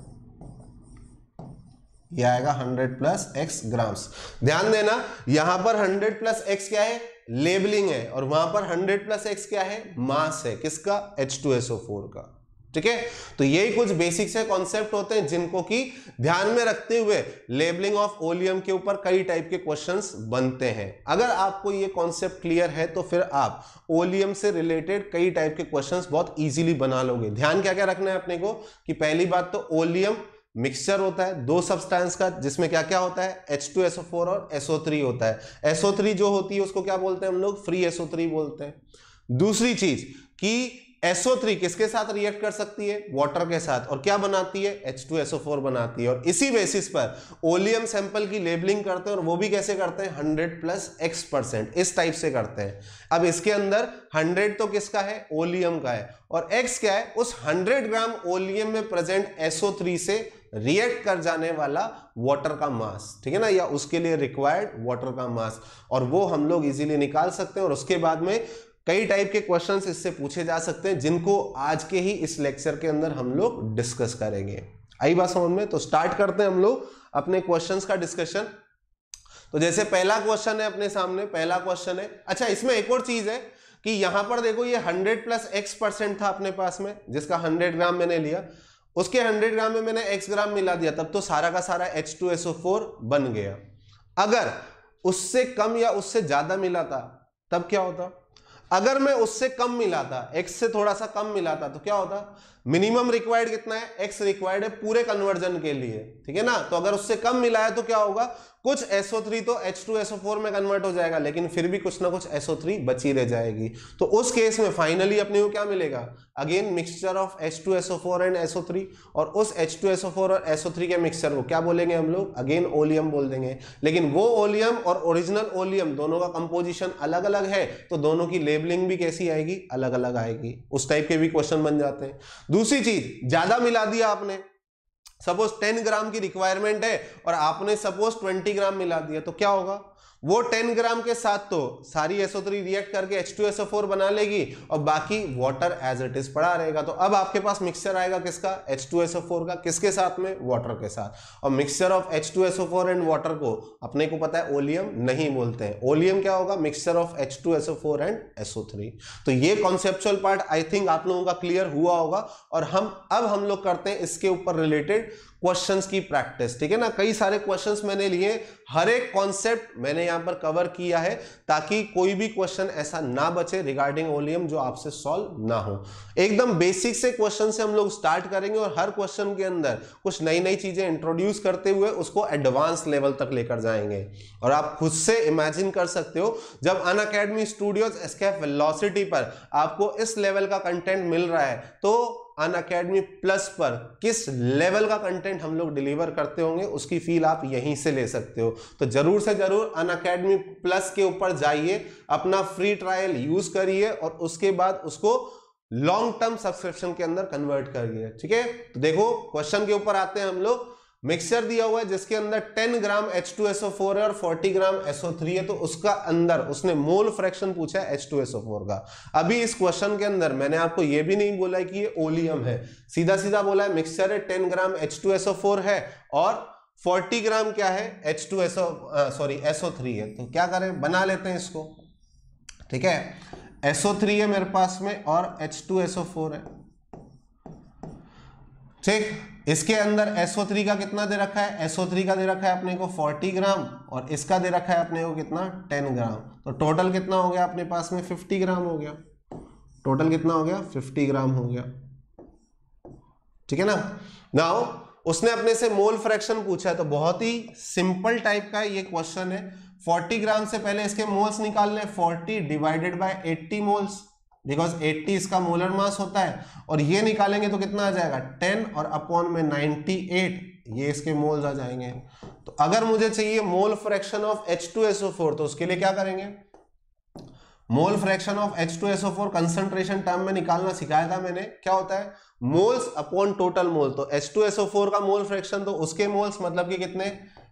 ये आएगा 100+X ग्राम्स। ध्यान देना, यहां पर 100+X क्या है? लेबलिंग है, और वहां पर 100+X क्या है? मास है। किसका? H2SO4 का। ठीक है, तो यही कुछ बेसिक से कॉन्सेप्ट होते हैं जिनको कि ध्यान में रखते हुए लेबलिंग ऑफ ओलियम के ऊपर कई टाइप के क्वेश्चंस बनते हैं। अगर आपको ये कॉन्सेप्ट क्लियर है तो फिर आप ओलियम से रिलेटेड कई टाइप के क्वेश्चंस बहुत इजीली बना लोगे। ध्यान क्या क्या रखना है अपने को कि पहली बात तो ओलियम मिक्सचर होता है दो सब्सटेंस का, जिसमें क्या क्या होता है? H2SO4 और SO3 होता है। SO3 जो होती है उसको क्या बोलते हैं हम लोग? फ्री SO3 बोलते हैं। दूसरी चीज कि SO3 किसके साथ रिएक्ट कर सकती है? वाटर के साथ, और क्या बनाती है? H2SO4 बनाती है। और इसी बेसिस पर ओलियम सैंपल की लेबलिंग करते हैं, और वो भी कैसे करते हैं? 100+X%, इस टाइप से करते हैं। अब इसके अंदर 100 तो किसका है? ओलियम का है, और X क्या है? उस 100 ग्राम ओलियम में प्रेजेंट SO3 से रिएक्ट कर जाने वाला वाटर का मास, ठीक है ना, या उसके लिए रिक्वायर्ड वाटर का मास, और वो हम लोग इजीली निकाल सकते हैं। और उसके बाद में कई टाइप के क्वेश्चंस इससे पूछे जा सकते हैं जिनको आज के ही इस लेक्चर के अंदर हम लोग डिस्कस करेंगे। आई बात समझ में? तो स्टार्ट करते हैं हम लोग अपने क्वेश्चंस का डिस्कशन। तो जैसे पहला क्वेश्चन है अपने सामने, पहला क्वेश्चन है। अच्छा, इसमें एक और चीज है कि यहां पर देखो ये 100 प्लस x% था अपने पास में, जिसका 100 ग्राम मैंने लिया, उसके 100 ग्राम में मैंने x ग्राम मिला दिया, तब तो सारा का सारा H2SO4 बन गया। अगर उससे कम या उससे ज्यादा मिला था तब क्या होता? अगर मैं उससे कम मिला था, x से थोड़ा सा कम मिला था, तो क्या होता? मिनिमम रिक्वायर्ड कितना है? x रिक्वायर्ड है पूरे कन्वर्जन के लिए, ठीक है ना। तो अगर उससे कम मिला है तो क्या होगा? कुछ SO3 तो H2SO4 में कन्वर्ट हो जाएगा, लेकिन फिर भी कुछ ना कुछ SO3 बची रह जाएगी। तो उस केस में फाइनली अपने को क्या मिलेगा? Again mixture of H2SO4 and SO3, और उस H2SO4 और SO3 के मिक्सचर को क्या बोलेंगे हम लोग? अगेन ओलियम बोल देंगे। लेकिन वो ओलियम और ओरिजिनल ओलियम दोनों का कंपोजिशन अलग अलग है, तो दोनों की लेबलिंग भी कैसी आएगी? अलग अलग आएगी। उस टाइप के भी क्वेश्चन बन जाते हैं। दूसरी चीज, ज्यादा मिला दिया आपने, सपोज 10 ग्राम की रिक्वायरमेंट है और आपने सपोज 20 ग्राम मिला दिया, तो क्या होगा? वो 10 ग्राम के साथ तो सारी SO3 रिएक्ट करके H2SO4 बना लेगी और बाकी वाटर एज इट इज पड़ा रहेगा। तो अब आपके पास मिक्सचर आएगा किसका? H2SO4 का। किसके साथ में? वाटर के साथ। और mixture of H2SO4 and water को अपने को पता है ओलियम नहीं बोलते हैं। ओलियम क्या होगा? Mixture of H2SO4 and SO3। तो ये कॉन्सेप्चुअल पार्ट आई थिंक आप लोगों का क्लियर हुआ होगा। और हम लोग करते हैं इसके ऊपर रिलेटेड क्वेश्चंस की प्रैक्टिस, ठीक है ना। कई सारे क्वेश्चंस मैंने लिए, हर एक कॉन्सेप्ट मैंने यहां पर कवर किया है, ताकि कोई भी क्वेश्चन ऐसा ना बचे रिगार्डिंग ओलियम जो आपसे सॉल्व ना हो। एकदम बेसिक से क्वेश्चन से हम लोग स्टार्ट करेंगे और हर क्वेश्चन के अंदर कुछ नई नई चीजें इंट्रोड्यूस करते हुए उसको एडवांस लेवल तक लेकर जाएंगे। और आप खुद से इमेजिन कर सकते हो, जब अनअकैडमी स्टूडियोज एस्केप वेलोसिटी पर आपको इस लेवल का कंटेंट मिल रहा है, तो अनअकैडमी प्लस पर किस लेवल का कंटेंट हम लोग डिलीवर करते होंगे उसकी फील आप यहीं से ले सकते हो। तो जरूर से जरूर अनअकैडमी प्लस के ऊपर जाइए, अपना फ्री ट्रायल यूज करिए और उसके बाद उसको लॉन्ग टर्म सब्सक्रिप्शन के अंदर कन्वर्ट करिए, ठीक है। तो देखो क्वेश्चन के ऊपर आते हैं हम लोग। मिक्सचर दिया हुआ है जिसके अंदर 10 ग्राम H2SO4 है और 40 ग्राम SO3 है, तो उसका अंदर उसने मोल फ्रैक्शन पूछा है H2SO4 का। अभी इस क्वेश्चन के अंदर मैंने आपको ये भी नहीं बोला है कि ये ओलियम है, सीधा सीधा बोला है मिक्सचर है, 10 ग्राम H2SO4 है और 40 ग्राम क्या है? SO3 है। तो क्या करें? बना लेते हैं इसको, ठीक है। SO3 है मेरे पास में और H2SO4 है, ठीक। इसके अंदर SO3 का कितना दे रखा है? SO3 का दे रखा है अपने को 40 ग्राम और इसका दे रखा है अपने को कितना? 10 ग्राम। तो टोटल कितना हो गया अपने पास में? 50 ग्राम हो गया। टोटल कितना हो गया? 50 ग्राम हो गया, ठीक है ना। नाउ उसने अपने से मोल फ्रैक्शन पूछा है, तो बहुत ही सिंपल टाइप का ये क्वेश्चन है। 40 ग्राम से पहले इसके मोल्स निकालने, 40 डिवाइडेड बाय 80 मोल्स, बिकॉज 80 इसका मोलर मास होता है, और ये निकालेंगे तो कितना आ जाएगा? 10 और अपॉन में 98, ये इसके मोल्स आ जाएंगे। तो अगर मुझे चाहिए मोल फ्रैक्शन ऑफ H2SO4, तो उसके लिए क्या करेंगे? Mole fraction of H2SO4 concentration term में निकालना सिखाया था मैंने। क्या होता है? Moles upon total mole. तो H2SO4 का मोल फ्रैक्शन, तो उसके मोल्स मतलब कि कितने?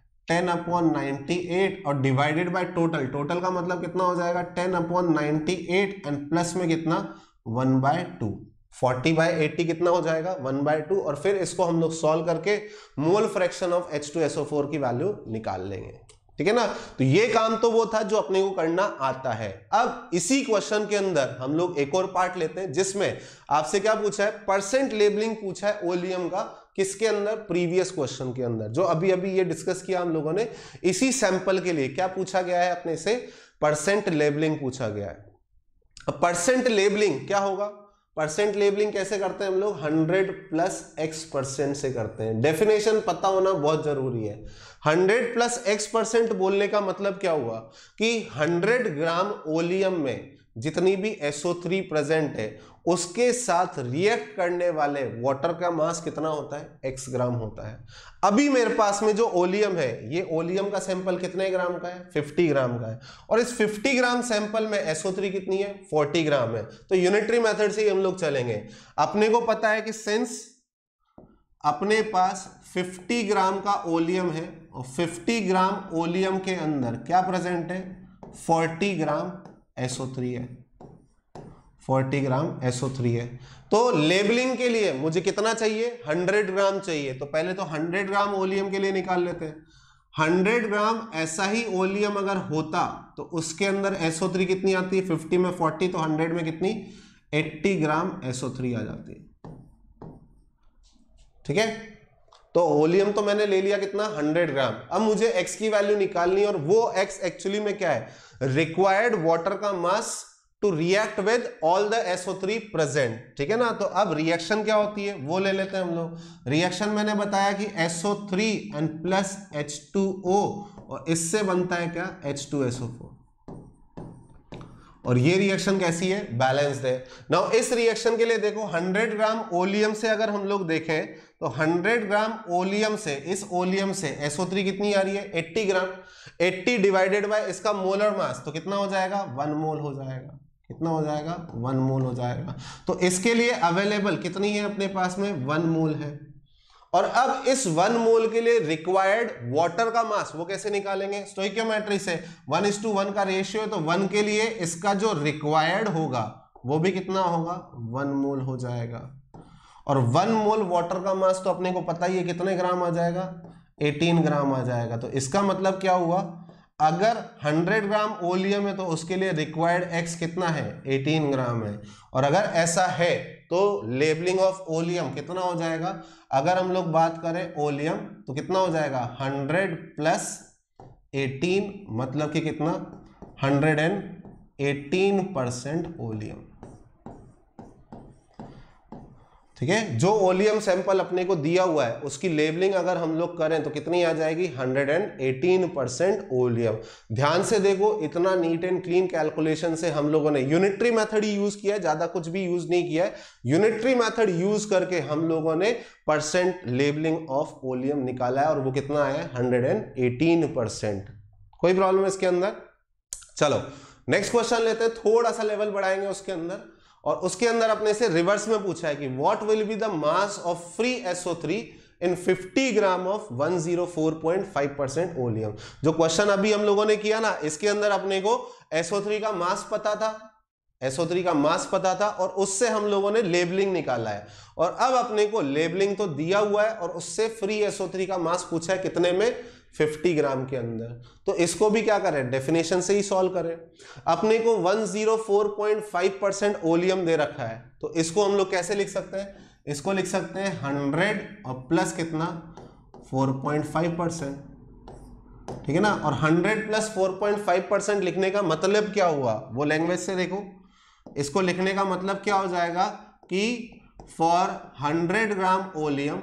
10/98 और डिवाइडेड बाय टोटल। टोटल का मतलब कितना हो जाएगा? 10/98 एंड प्लस में कितना? 1/2। 40/80 कितना हो जाएगा? 1/2। और फिर इसको हम लोग सॉल्व करके मोल फ्रैक्शन ऑफ H2SO4 की वैल्यू निकाल लेंगे, ठीक है ना। तो ये काम तो वो था जो अपने को करना आता है। अब इसी क्वेश्चन के अंदर हम लोग एक और पार्ट लेते हैं, जिसमें आपसे क्या पूछा है? परसेंट लेबलिंग पूछा है ओलियम का। किसके अंदर? प्रीवियस क्वेश्चन के अंदर, जो अभी अभी ये डिस्कस किया हम लोगों ने। इसी सैंपल के लिए क्या पूछा गया है अपने से? परसेंट लेबलिंग पूछा गया है। अब परसेंट लेबलिंग क्या होगा? परसेंट लेबलिंग कैसे करते हैं हम लोग? 100 प्लस X% से करते हैं। डेफिनेशन पता होना बहुत जरूरी है। 100 प्लस X% बोलने का मतलब क्या हुआ कि 100 ग्राम ओलियम में जितनी भी SO3 प्रेजेंट है, उसके साथ रिएक्ट करने वाले वाटर का मास कितना होता है? X ग्राम होता है। अभी मेरे पास में जो ओलियम है, ये ओलियम का सैंपल कितने ग्राम का है? 50 ग्राम का है। और इस 50 ग्राम सैंपल में SO3 कितनी है? 40 ग्राम है। तो यूनिटरी मेथड से ही हम लोग चलेंगे। अपने को पता है कि सिंस अपने पास 50 ग्राम का ओलियम है और 50 ग्राम ओलियम के अंदर क्या प्रेजेंट है? 40 ग्राम SO3 है। 40 ग्राम SO3 है। तो लेबलिंग के लिए मुझे कितना चाहिए? 100 ग्राम चाहिए। तो पहले तो 100 ग्राम ओलियम के लिए निकाल लेते हैं। 100 ग्राम ऐसा ही ओलियम अगर होता तो उसके अंदर SO3 कितनी आती है, 50 में 40 तो 100 में कितनी, 80 ग्राम SO3 आ जाती है। ठीक है, तो ओलियम तो मैंने ले लिया कितना, 100 ग्राम। अब मुझे x की वैल्यू निकालनी, और वो x एक्चुअली में क्या है, रिक्वायर्ड वाटर का mass to react with all the SO3 present. ठीक है ना, तो अब रिएक्शन क्या होती है वो ले लेते हैं हम लोग। रिएक्शन मैंने बताया कि SO3 एंड प्लस H2O, और इससे बनता है क्या, H2SO4। और ये रिएक्शन कैसी है, बैलेंस्ड है। नाउ इस रिएक्शन के लिए देखो 100 ग्राम ओलियम से अगर हम लोग देखें तो 100 ग्राम ओलियम से, इस ओलियम से SO3 कितनी आ रही है, 80 ग्राम। 80 डिवाइडेड बाय इसका मोलर मास तो कितना हो जाएगा, 1 मोल हो जाएगा। कितना हो जाएगा, 1 मोल हो जाएगा। तो इसके लिए अवेलेबल कितनी है अपने पास में, 1 मोल है। और अब इस 1 मोल के लिए रिक्वायर्ड वाटर का मास वो कैसे निकालेंगे, स्टोइकियोमेट्री से। 1:1 का रेशियो है, तो 1 के लिए इसका जो रिक्वायर्ड होगा वो भी कितना होगा, 1 मोल हो जाएगा। और 1 मोल वाटर का मास तो अपने को पता ही है कितने ग्राम आ जाएगा, 18 ग्राम आ जाएगा। तो इसका मतलब क्या हुआ, अगर 100 ग्राम ओलियम है तो उसके लिए रिक्वायर्ड x कितना है, 18 ग्राम है। और अगर ऐसा है तो लेबलिंग ऑफ ओलियम कितना हो जाएगा, अगर हम लोग बात करें ओलियम तो कितना हो जाएगा, 100 प्लस 18 मतलब कि कितना, 118% ओलियम। ठीक है, जो ओलियम सैंपल अपने को दिया हुआ है उसकी लेबलिंग अगर हम लोग करें तो कितनी आ जाएगी, 118% ओलियम। ध्यान से देखो, इतना नीट एंड क्लीन कैलकुलेशन से हम लोगों ने यूनिटरी मेथड ही यूज किया है, ज्यादा कुछ भी यूज नहीं किया है। यूनिटरी मेथड यूज करके हम लोगों ने परसेंट लेबलिंग ऑफ ओलियम निकाला है, और वो कितना आया, 118%। कोई प्रॉब्लम है इसके अंदर। चलो नेक्स्ट क्वेश्चन लेते हैं, थोड़ा सा लेवल बढ़ाएंगे उसके अंदर। और उसके अंदर अपने से रिवर्स में पूछा है कि what will be the mass of free SO3 in 50 gram of 104.5% oleum. जो क्वेश्चन अभी हम लोगों ने किया ना, इसके अंदर अपने को SO3 का मास पता था, SO3 का मास पता था, और उससे हम लोगों ने लेबलिंग निकाला है। और अब अपने को लेबलिंग तो दिया हुआ है और उससे फ्री SO3 का मास पूछा है कितने में, 50 ग्राम के अंदर। तो इसको भी क्या करें, डेफिनेशन से ही सॉल्व करें। अपने को 104.5% ओलियम दे रखा है, तो इसको हम लोग कैसे लिख सकते हैं, इसको लिख सकते हैं 100 और प्लस कितना, 4.5%। ठीक है ना, और 100 प्लस 4.5% लिखने का मतलब क्या हुआ, वो लैंग्वेज से देखो। इसको लिखने का मतलब क्या हो जाएगा कि for 100 gram oleum,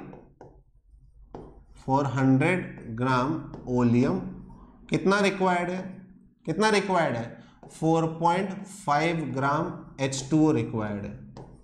for 100 gram oleum कितना रिक्वायर्ड है, कितना रिक्वायर्ड है, 4.5 ग्राम H2O रिक्वायर्ड है।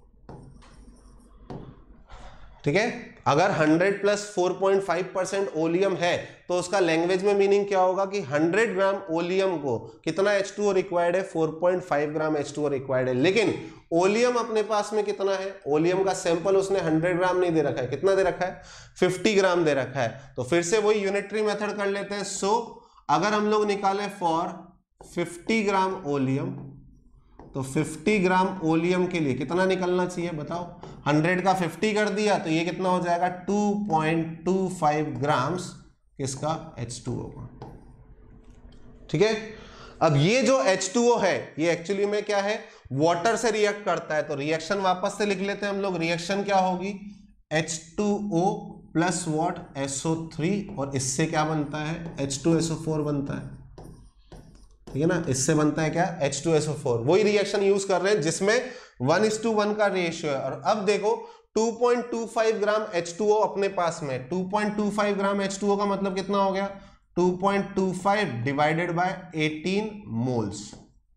ठीक है, अगर 100 प्लस 4.5% ओलियम है तो उसका लैंग्वेज में मीनिंग क्या होगा कि 100 ग्राम ओलियम को कितना H2O रिक्वायर्ड है, 4.5 ग्राम H2O रिक्वायर्ड है। लेकिन ओलियम अपने पास में कितना है, ओलियम का सैंपल उसने 100 ग्राम नहीं दे रखा है, कितना दे रखा है, 50 ग्राम दे रखा है। तो फिर से वही यूनिटरी मेथड कर लेते हैं। सो अगर हम लोग निकालें फॉर 50 ग्राम ओलियम, तो 50 ग्राम ओलियम के लिए कितना निकलना चाहिए बताओ, 100 का 50 कर दिया तो ये कितना हो जाएगा, 2.25 ग्राम्स किसका, H2O का। ठीक है, अब ये जो H2O है ये एक्चुअली में क्या है, वाटर से रिएक्ट करता है। तो रिएक्शन वापस से लिख लेते हैं हम लोग। रिएक्शन क्या होगी, H2O प्लस वॉट, SO3, और इससे क्या बनता है, H2SO4 बनता है। ठीक है ना, इससे बनता है क्या, H2SO4। वही रिएक्शन यूज कर रहे हैं जिसमें 1:1 का रेशियो है। और अब देखो 2.25 ग्राम H2O अपने पास में, 2.25 ग्राम H2O का मतलब कितना हो गया, 2.25 डिवाइडेड बाय 18 मोल्स।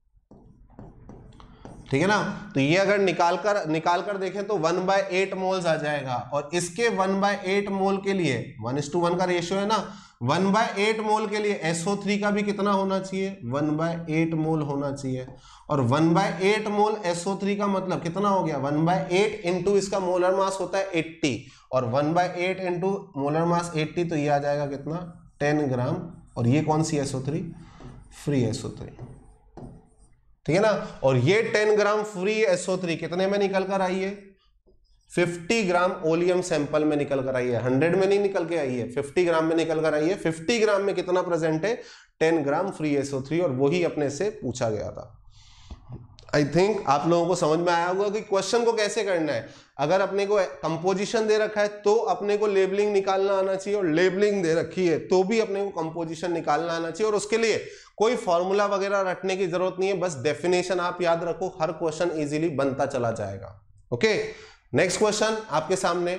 ठीक है ना, तो ये अगर निकाल कर देखें तो 1/8 मोल्स आ जाएगा। और इसके 1/8 मोल के लिए 1:1 का रेशियो है ना, 1/8 मोल के लिए SO3 का भी कितना होना चाहिए, 1/8 मोल होना चाहिए। और 1/8 मोल SO3 का मतलब कितना हो गया, 1/8 इंटू इसका मोलर मास होता है 80, और 1/8 इंटू मोलर मास 80, तो ये आ जाएगा कितना, 10 ग्राम। और ये कौन सी SO3, फ्री SO3। ठीक है ना, और ये 10 ग्राम फ्री SO3 कितने में निकल कर आई है, 50 ग्राम ओलियम सैंपल में निकल कर आई है, 100 में नहीं निकल के आई है, 50 ग्राम में निकल कर आई है। 50 ग्राम में कितना प्रेजेंट है, 10 ग्राम फ्री SO3, और वही अपने से पूछा गया था। आई थिंक आप लोगों को समझ में आया होगा कि क्वेश्चन को कैसे करना है। अगर अपने को कंपोजिशन दे रखा है तो अपने को लेबलिंग निकालना आना चाहिए, और लेबलिंग दे रखी है तो भी अपने को कंपोजिशन निकालना आना चाहिए, और उसके लिए कोई फॉर्मूला वगैरह रटने की जरूरत नहीं है, बस डेफिनेशन आप याद रखो, हर क्वेश्चन इजीली बनता चला जाएगा। ओके, नेक्स्ट क्वेश्चन आपके सामने।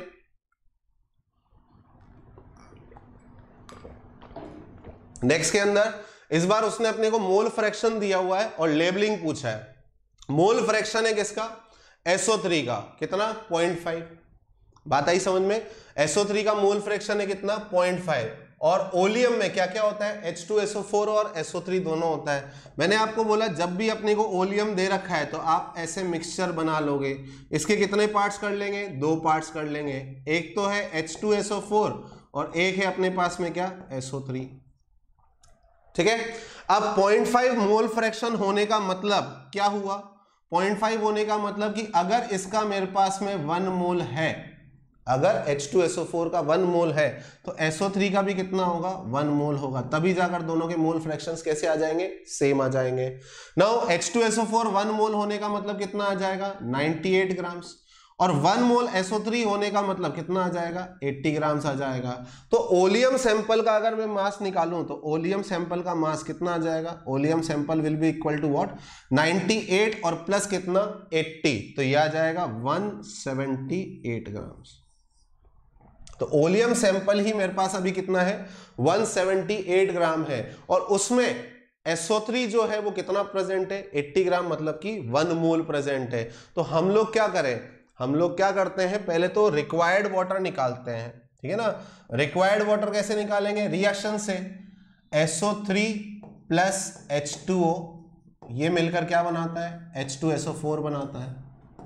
नेक्स्ट के अंदर इस बार उसने अपने को मोल फ्रैक्शन दिया हुआ है और लेबलिंग पूछा है। मोल फ्रैक्शन है किसका, SO3 का, कितना 0.5। बात आई समझ में। SO3 का मोल फ्रैक्शन है कितना 0.5, और ओलियम में क्या क्या होता है, H2SO4 और SO3 दोनों होता है। मैंने आपको बोला जब भी अपने को ओलियम दे रखा है तो आप ऐसे मिक्सचर बना लोगे। इसके कितने पार्ट्स कर लेंगे, 2 पार्ट्स कर लेंगे। एक तो है H2SO4 और एक है अपने पास में क्या, SO3। ठीक है। अब 0.5 मोल फ्रैक्शन होने का मतलब क्या हुआ, 0.5 होने का मतलब कि अगर इसका मेरे पास में 1 मोल है, अगर H2SO4 का 1 मोल है तो SO3 का भी कितना होगा, 1 मोल होगा, तभी जाकर दोनों के मोल फ्रैक्शंस कैसे आ जाएंगे, सेम आ जाएंगे। नाउ H2SO4 1 मोल होने का मतलब कितना आ जाएगा, 98 ग्राम्स, और 1 मोल SO3 होने का मतलब कितना आ जाएगा, 80 ग्राम्स आ जाएगा। तो ओलियम सैंपल का अगर मैं मास निकालूं तो ओलियम सैंपल का मास कितना आ जाएगा, oleum sample will be equal to what, 98 और प्लस कितना 80, तो यह आ जाएगा 178 ग्राम्स। तो ओलियम सैंपल ही मेरे पास अभी कितना है, 178 ग्राम है, और उसमें SO3 जो है वो कितना प्रेजेंट है, 80 ग्राम, मतलब कि 1 मोल प्रेजेंट है। तो हम लोग क्या करें, हम लोग क्या करते हैं, पहले तो रिक्वायर्ड वाटर निकालते हैं, ठीक है ना। रिक्वायर्ड वाटर कैसे निकालेंगे, रिएक्शन से SO3 प्लस H2O, ये मिलकर क्या बनाता है, H2SO4 बनाता है,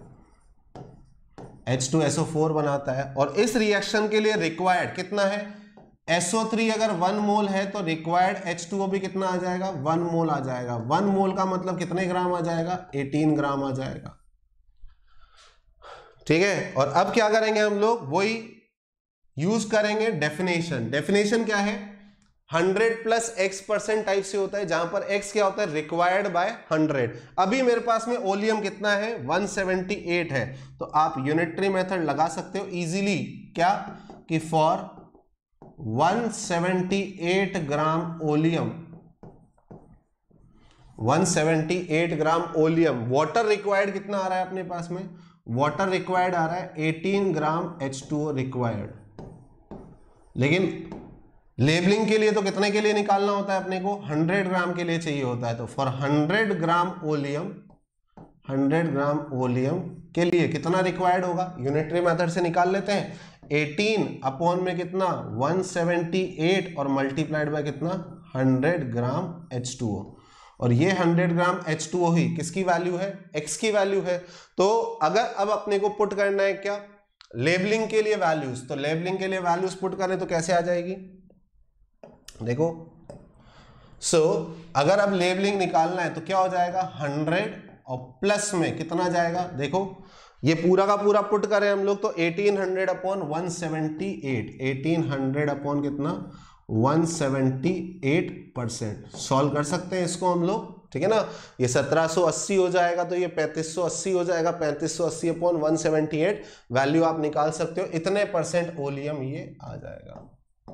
H2SO4 बनाता है। और इस रिएक्शन के लिए रिक्वायर्ड कितना है, SO3 अगर 1 मोल है तो रिक्वायर्ड H2O भी कितना आ जाएगा, 1 मोल आ जाएगा। 1 मोल का मतलब कितने ग्राम आ जाएगा, 18 ग्राम आ जाएगा। ठीक है। और अब क्या करेंगे हम लोग, वही यूज करेंगे डेफिनेशन। डेफिनेशन क्या है, 100 प्लस x% टाइप से होता है, जहां पर x क्या होता है, रिक्वायर्ड बाय 100। अभी मेरे पास में ओलियम कितना है, 178 है, तो आप यूनिटरी मेथड लगा सकते हो इजीली, क्या कि for 178 gram oleum, 178 gram oleum, water required कितना आ रहा है अपने पास में, वाटर रिक्वायर्ड आ रहा है 18 ग्राम H2O रिक्वायर्ड। लेकिन लेबलिंग के लिए तो कितने के लिए निकालना होता है अपने को, 100 ग्राम के लिए चाहिए होता है। तो for 100 gram oleum, 100 gram oleum के लिए कितना रिक्वायर्ड होगा, यूनिटरी मेथड से निकाल लेते हैं। 18 अपॉन में कितना 178 और मल्टीप्लाइड बाय कितना 100 ग्राम H2O, और ये 100 ग्राम H2O ही किसकी वैल्यू है, x की वैल्यू है। तो अगर अब अपने को पुट करना है क्या, लेबलिंग के लिए वैल्यूज, तो लेबलिंग के लिए वैल्यूज पुट करें तो कैसे आ जाएगी, देखो। अगर अब लेबलिंग निकालना है तो क्या हो जाएगा, 100 और प्लस में कितना जाएगा, देखो ये पूरा का पूरा पुट करें हम लोग तो 1800 अपॉन 178, 1800 अपॉन कितना 178%। सॉल्व कर सकते हैं इसको हम लोग, ठीक है ना। ये 1780 हो जाएगा, तो ये 3580 हो जाएगा, 3580 अपॉन 178 वैल्यू आप निकाल सकते हो, इतने % ओलियम ये आ जाएगा।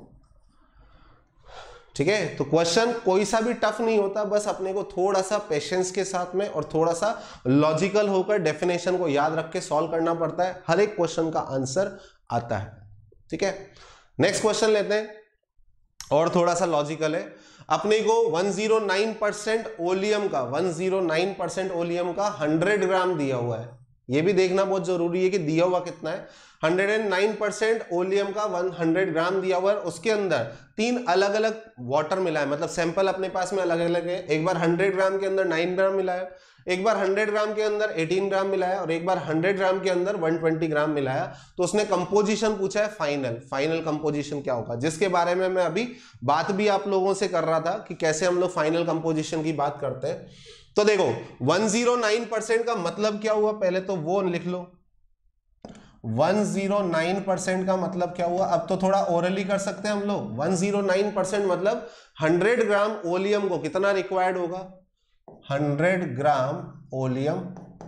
ठीक है। तो क्वेश्चन कोई सा भी टफ नहीं होता, बस अपने को थोड़ा सा पेशेंस के साथ में और थोड़ा सा लॉजिकल होकर डेफिनेशन को याद रख के सॉल्व करना पड़ता है, हर एक क्वेश्चन का आंसर आता है। ठीक है। नेक्स्ट क्वेश्चन लेते हैं, और थोड़ा सा लॉजिकल है। अपने को 109% ओलियम का 109% ओलियम का 100 ग्राम दिया हुआ है, ये भी देखना बहुत जरूरी है कि दिया हुआ कितना है। 109% ओलियम का 100 ग्राम दिया हुआ है, उसके अंदर 3 अलग अलग वाटर मिला है, मतलब सैंपल अपने पास में अलग अलग है। एक बार 100 ग्राम के अंदर 9 ग्राम मिला है, एक बार 100 ग्राम के अंदर 18 ग्राम मिलाया, और एक बार 100 ग्राम के अंदर 120 ग्राम मिलाया। तो उसने कंपोजिशन पूछा है, फाइनल कंपोजिशन क्या होगा, जिसके बारे में मैं अभी बात भी आप लोगों से कर रहा था कि कैसे हम लोग फाइनल कंपोजिशन की बात करते हैं। तो देखो 109% का मतलब क्या हुआ, पहले तो वो लिख लो। 109% का मतलब क्या हुआ? अब तो थोड़ा ओरली कर सकते हैं हम लोग। 109% मतलब 100 ग्राम ओलियम को कितना रिक्वायर्ड होगा? 100 gram oleum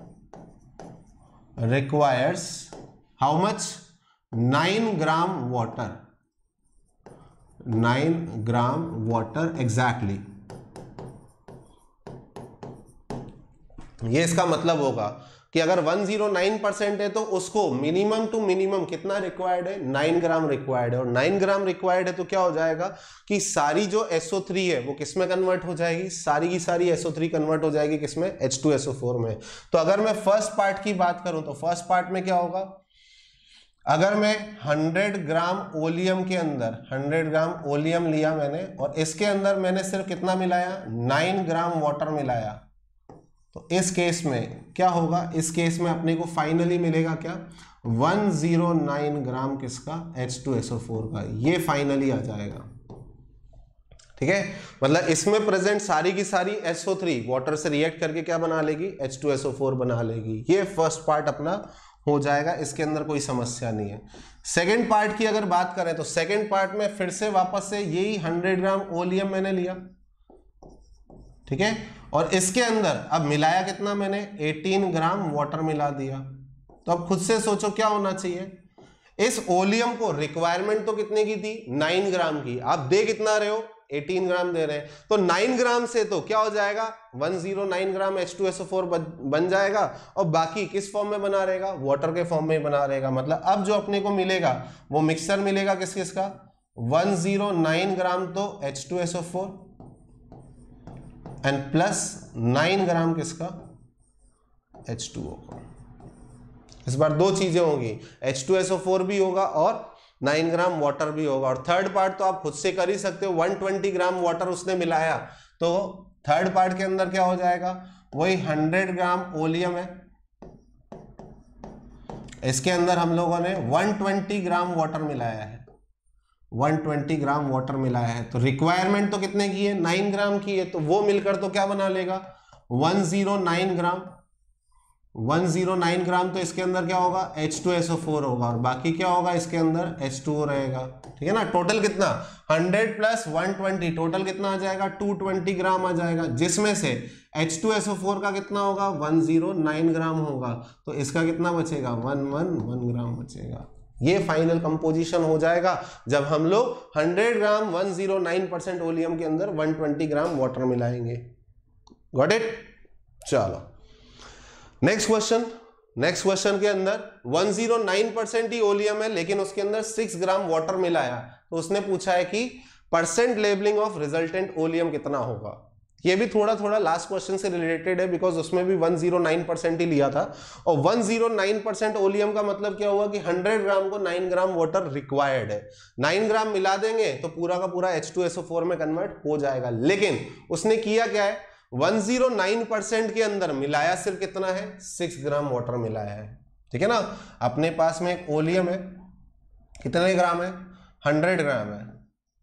requires how much? 9 gram water, 9 gram water exactly. ये इसका मतलब होगा कि अगर 109% है तो उसको मिनिमम टू मिनिमम कितना रिक्वायर्ड है? 9 ग्राम रिक्वायर्ड है। और 9 ग्राम रिक्वायर्ड है तो क्या हो जाएगा कि सारी जो SO3 है वो किसमें कन्वर्ट हो जाएगी? सारी की सारी SO3 कन्वर्ट हो जाएगी किसमें? H2SO4 में। तो अगर मैं फर्स्ट पार्ट की बात करूं तो फर्स्ट पार्ट में क्या होगा? अगर मैं 100 ग्राम ओलियम के अंदर 100 ग्राम ओलियम लिया मैंने और इसके अंदर मैंने सिर्फ कितना मिलाया? 9 ग्राम वाटर मिलाया, तो इस केस में क्या होगा? इस केस में अपने को फाइनली मिलेगा क्या? 109 ग्राम किसका? H2SO4 का। ये फाइनली आ जाएगा, ठीक है। मतलब इसमें प्रेजेंट सारी की सारी SO3 वाटर से रिएक्ट करके क्या बना लेगी? H2SO4 बना लेगी। ये फर्स्ट पार्ट अपना हो जाएगा, इसके अंदर कोई समस्या नहीं है। सेकेंड पार्ट की अगर बात करें तो सेकेंड पार्ट में फिर से वापस से यही 100 ग्राम ओलियम मैंने लिया, ठीक है, और इसके अंदर अब मिलाया कितना मैंने? 18 ग्राम वाटर मिला दिया। तो अब खुद से सोचो क्या होना चाहिए? इस ओलियम को रिक्वायरमेंट तो कितने की थी? 9 ग्राम की। आप दे कितना रहे हो? 18 ग्राम दे रहे हैं, तो 9 ग्राम से तो क्या हो जाएगा? 109 ग्राम H2SO4 बन जाएगा, और बाकी किस फॉर्म में बना रहेगा? वाटर के फॉर्म में बना रहेगा। मतलब अब जो अपने को मिलेगा वो मिक्सचर मिलेगा किस किसका? 109 ग्राम तो H2SO4 एंड प्लस 9 ग्राम किसका? H2O का। इस बार दो चीजें होंगी, H2SO4 भी होगा और 9 ग्राम वाटर भी होगा। और थर्ड पार्ट तो आप खुद से कर ही सकते हो, 120 ग्राम वाटर उसने मिलाया, तो थर्ड पार्ट के अंदर क्या हो जाएगा? वही 100 ग्राम ओलियम है, इसके अंदर हम लोगों ने 120 ग्राम वाटर मिलाया है, 120 ग्राम वाटर मिलाया है। तो रिक्वायरमेंट तो कितने की है? 9 ग्राम की है, तो वो मिलकर तो क्या बना लेगा? 109 ग्राम। 109 ग्राम तो इसके अंदर क्या होगा? H2SO4 होगा, और बाकी क्या होगा? इसके अंदर H2O रहेगा, ठीक है ना। टोटल कितना? 100 प्लस 120, टोटल कितना आ जाएगा? 220 ग्राम आ जाएगा, जिसमें से H2SO4 का कितना होगा? 109 ग्राम होगा, तो इसका कितना बचेगा? 111 ग्राम बचेगा। ये फाइनल कंपोजिशन हो जाएगा जब हम लोग 100 ग्राम 109% ओलियम के अंदर 120 ग्राम वाटर मिलाएंगे। Got it? चलो नेक्स्ट क्वेश्चन। नेक्स्ट क्वेश्चन के अंदर 109% ही ओलियम है, लेकिन उसके अंदर 6 ग्राम वाटर मिलाया, तो उसने पूछा है कि percent labelling of resultant oleum कितना होगा। ये भी थोड़ा थोड़ा लास्ट क्वेश्चन से रिलेटेड है, बिकॉज उसमें भी 109% ही लिया था, और 109% ओलियम का मतलब क्या हुआ कि 100 ग्राम को 9 ग्राम वाटर रिक्वायर्ड है। 9 ग्राम मिला देंगे तो पूरा का पूरा H2SO4 में कन्वर्ट हो जाएगा। लेकिन उसने किया क्या है? 109% के अंदर मिलाया सिर्फ कितना है? 6 ग्राम वाटर मिलाया है, ठीक है ना। अपने पास में एक ओलियम है, कितने ग्राम है? 100 ग्राम है,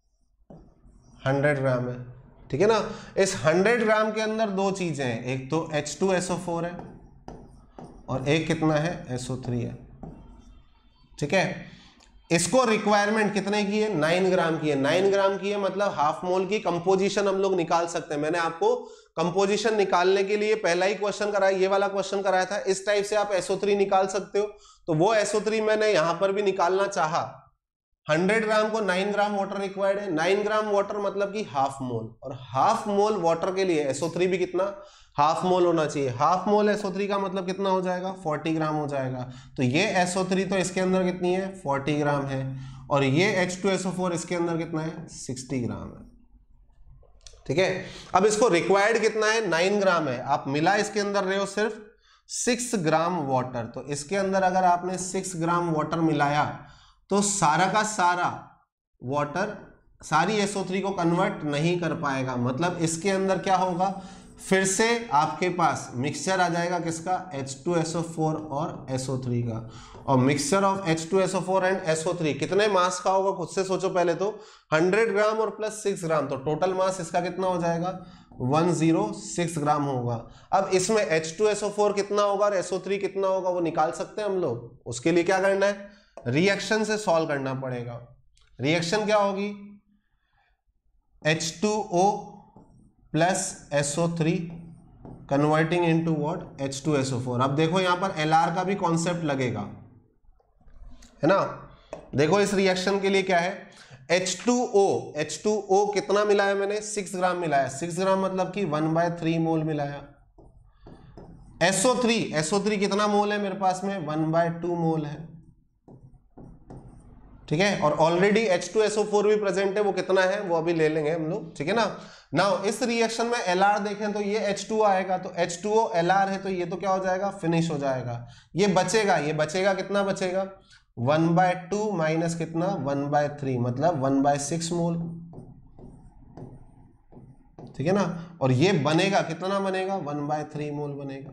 100 ग्राम है, ठीक है ना। इस 100 ग्राम के अंदर दो चीजें हैं, एक तो H2SO4 है और एक कितना है? SO3 है, ठीक है। इसको रिक्वायरमेंट कितने की है? 9 ग्राम की है। 9 ग्राम की है मतलब हाफ मोल की कंपोजिशन हम लोग निकाल सकते हैं। मैंने आपको कंपोजिशन निकालने के लिए पहला ही क्वेश्चन कराया, ये वाला क्वेश्चन कराया था। इस टाइप से आप SO3 निकाल सकते हो, तो वो SO3 मैंने यहां पर भी निकालना चाहा। 100 ग्राम को 9 ग्राम वाटर रिक्वायर्ड है। 9 ग्राम वाटर मतलब कि हाफ मोल, और हाफ मोल वाटर के लिए SO3 भी कितना? हाफ मोल होना चाहिए। हाफ मोल SO3 का मतलब कितना हो जाएगा? 40 ग्राम हो जाएगा। तो ये SO3 तो इसके अंदर कितनी है? 40 ग्राम है, और ये H2SO4 इसके अंदर कितना है? 60 ग्राम है, ठीक है। अब इसको रिक्वायर्ड कितना है? 9 ग्राम है। आप मिला इसके अंदर रहे हो सिर्फ 6 ग्राम वाटर, तो इसके अंदर अगर आपने 6 ग्राम वाटर मिलाया तो सारा का सारा वाटर सारी SO3 को कन्वर्ट नहीं कर पाएगा। मतलब इसके अंदर क्या होगा? फिर से आपके पास मिक्सचर आ जाएगा किसका? H2SO4 और SO3 का। और mixture of H2SO4 and SO3 कितने मास का होगा? खुद से सोचो पहले तो। 100 ग्राम और प्लस 6 ग्राम, तो टोटल मास इसका कितना हो जाएगा? 106 ग्राम होगा। अब इसमें H2SO4 कितना होगा और SO3 कितना होगा वो निकाल सकते हैं हम लोग। उसके लिए क्या करना है, रिएक्शन से सॉल्व करना पड़ेगा। रिएक्शन क्या होगी, H2O plus SO3 converting into what, H2SO4। अब देखो यहां पर Lr का भी कॉन्सेप्ट लगेगा, है ना। देखो इस रिएक्शन के लिए क्या है, H2O कितना मिलाया मैंने, 6 ग्राम मिलाया। 6 ग्राम मतलब कि 1/3 मोल मिलाया। SO3 कितना मोल है मेरे पास में, 1/2 मोल है, ठीक है। और ऑलरेडी H2SO4 भी प्रेजेंट है, वो कितना है वो अभी ले लेंगे हम लोग, ठीक है ना। नाउ इस रिएक्शन में Lr देखें तो ये H2O आएगा, तो H2O Lr है, तो ये तो क्या हो जाएगा, फिनिश हो जाएगा। ये बचेगा कितना बचेगा, 1/2 माइनस कितना, 1/3 मतलब 1/6 मोल, ठीक है ना। और ये बनेगा कितना बनेगा, 1/3 मोल बनेगा,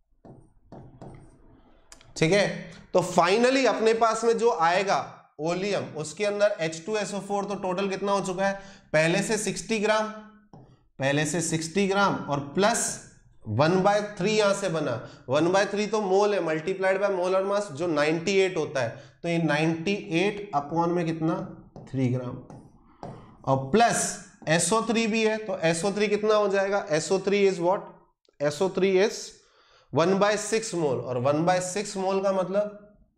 ठीक है। तो फाइनली अपने पास में जो आएगा ओलियम, उसके अंदर H2SO4 तो टोटल कितना हो चुका है, पहले से 60 ग्राम और प्लस 1/3 यहां से बना। 1/3 तो मोल है, मल्टीप्लाइड बाय मोलर मास जो 98 होता है, तो ये 98 अपॉन में कितना, 3 ग्राम। और प्लस SO3 भी है, तो SO3 कितना हो जाएगा, SO3 is what, SO3 is 1/6 मोल। और 1/6 मोल का मतलब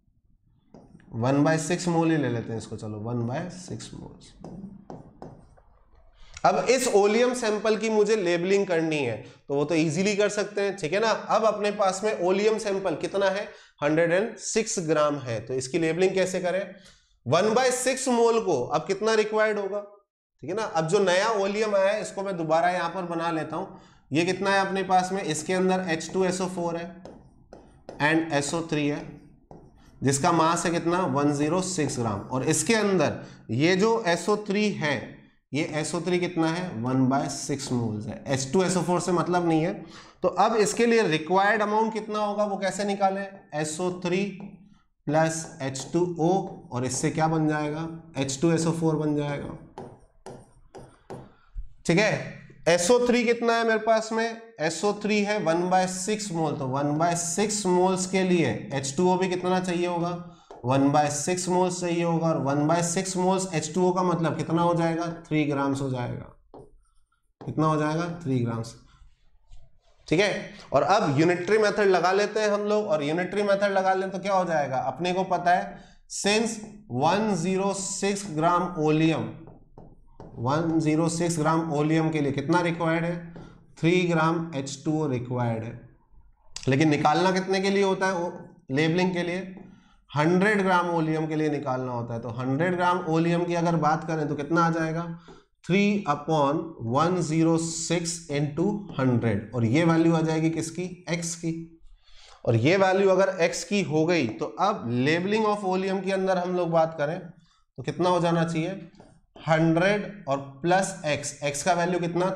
1/6 मोल ही ले लेते हैं इसको, चलो 1/6 मोल। अब इस ओलियम सैंपल की मुझे लेबलिंग करनी है, तो वो तो इजीली कर सकते हैं, ठीक है ना। अब अपने पास में ओलियम सैंपल कितना है, 106 ग्राम है, तो इसकी लेबलिंग कैसे करें, 1/6 मोल को अब कितना रिक्वायर्ड होगा, ठीक है ना। अब जो नया ओलियम आया है इसको मैं दोबारा यहां पर बना लेता हूं। ये कितना है अपने पास में, इसके अंदर H2SO4 है एंड SO3 है, जिसका मास है कितना, 106 ग्राम। और इसके अंदर ये जो SO3 है, ये SO3 कितना है, 1/6 मोल्स है। H2SO4 से मतलब नहीं है। तो अब इसके लिए रिक्वायर्ड अमाउंट कितना होगा वो कैसे निकालें, SO3 प्लस H2O और इससे क्या बन जाएगा, H2SO4 बन जाएगा, ठीक है। SO3 कितना है मेरे पास में, SO3 है 1/6 मोल, तो 1/6 मोल्स के लिए H2O भी कितना चाहिए होगा, 1/6 मोल्स चाहिए होगा। और 1/6 मोल्स H2O का मतलब कितना हो जाएगा, 3 ग्राम्स हो जाएगा। कितना हो जाएगा, 3 ग्राम्स, ठीक है। और अब यूनिटरी मेथड लगा लेते हैं हम लोग, और यूनिटरी मेथड लगा लें तो क्या हो जाएगा, अपने को पता है since 106 gram oleum, 106 gram oleum के लिए कितना रिक्वायर्ड है, 3 ग्राम H2O रिक्वायर्ड है। लेकिन निकालना कितने के लिए होता है, लेबलिंग के लिए 100 ग्राम ओलियम के लिए निकालना होता है। तो 100 ग्राम ओलियम की अगर बात करें तो कितना आ जाएगा, 3/106 इंटू 100, और ये वैल्यू आ जाएगी किसकी, x की। और ये वैल्यू अगर x की हो गई तो अब लेबलिंग ऑफ ओलियम के अंदर हम लोग बात करें तो कितना हो जाना चाहिए, 100 और प्लस x का वैल्यू कितना,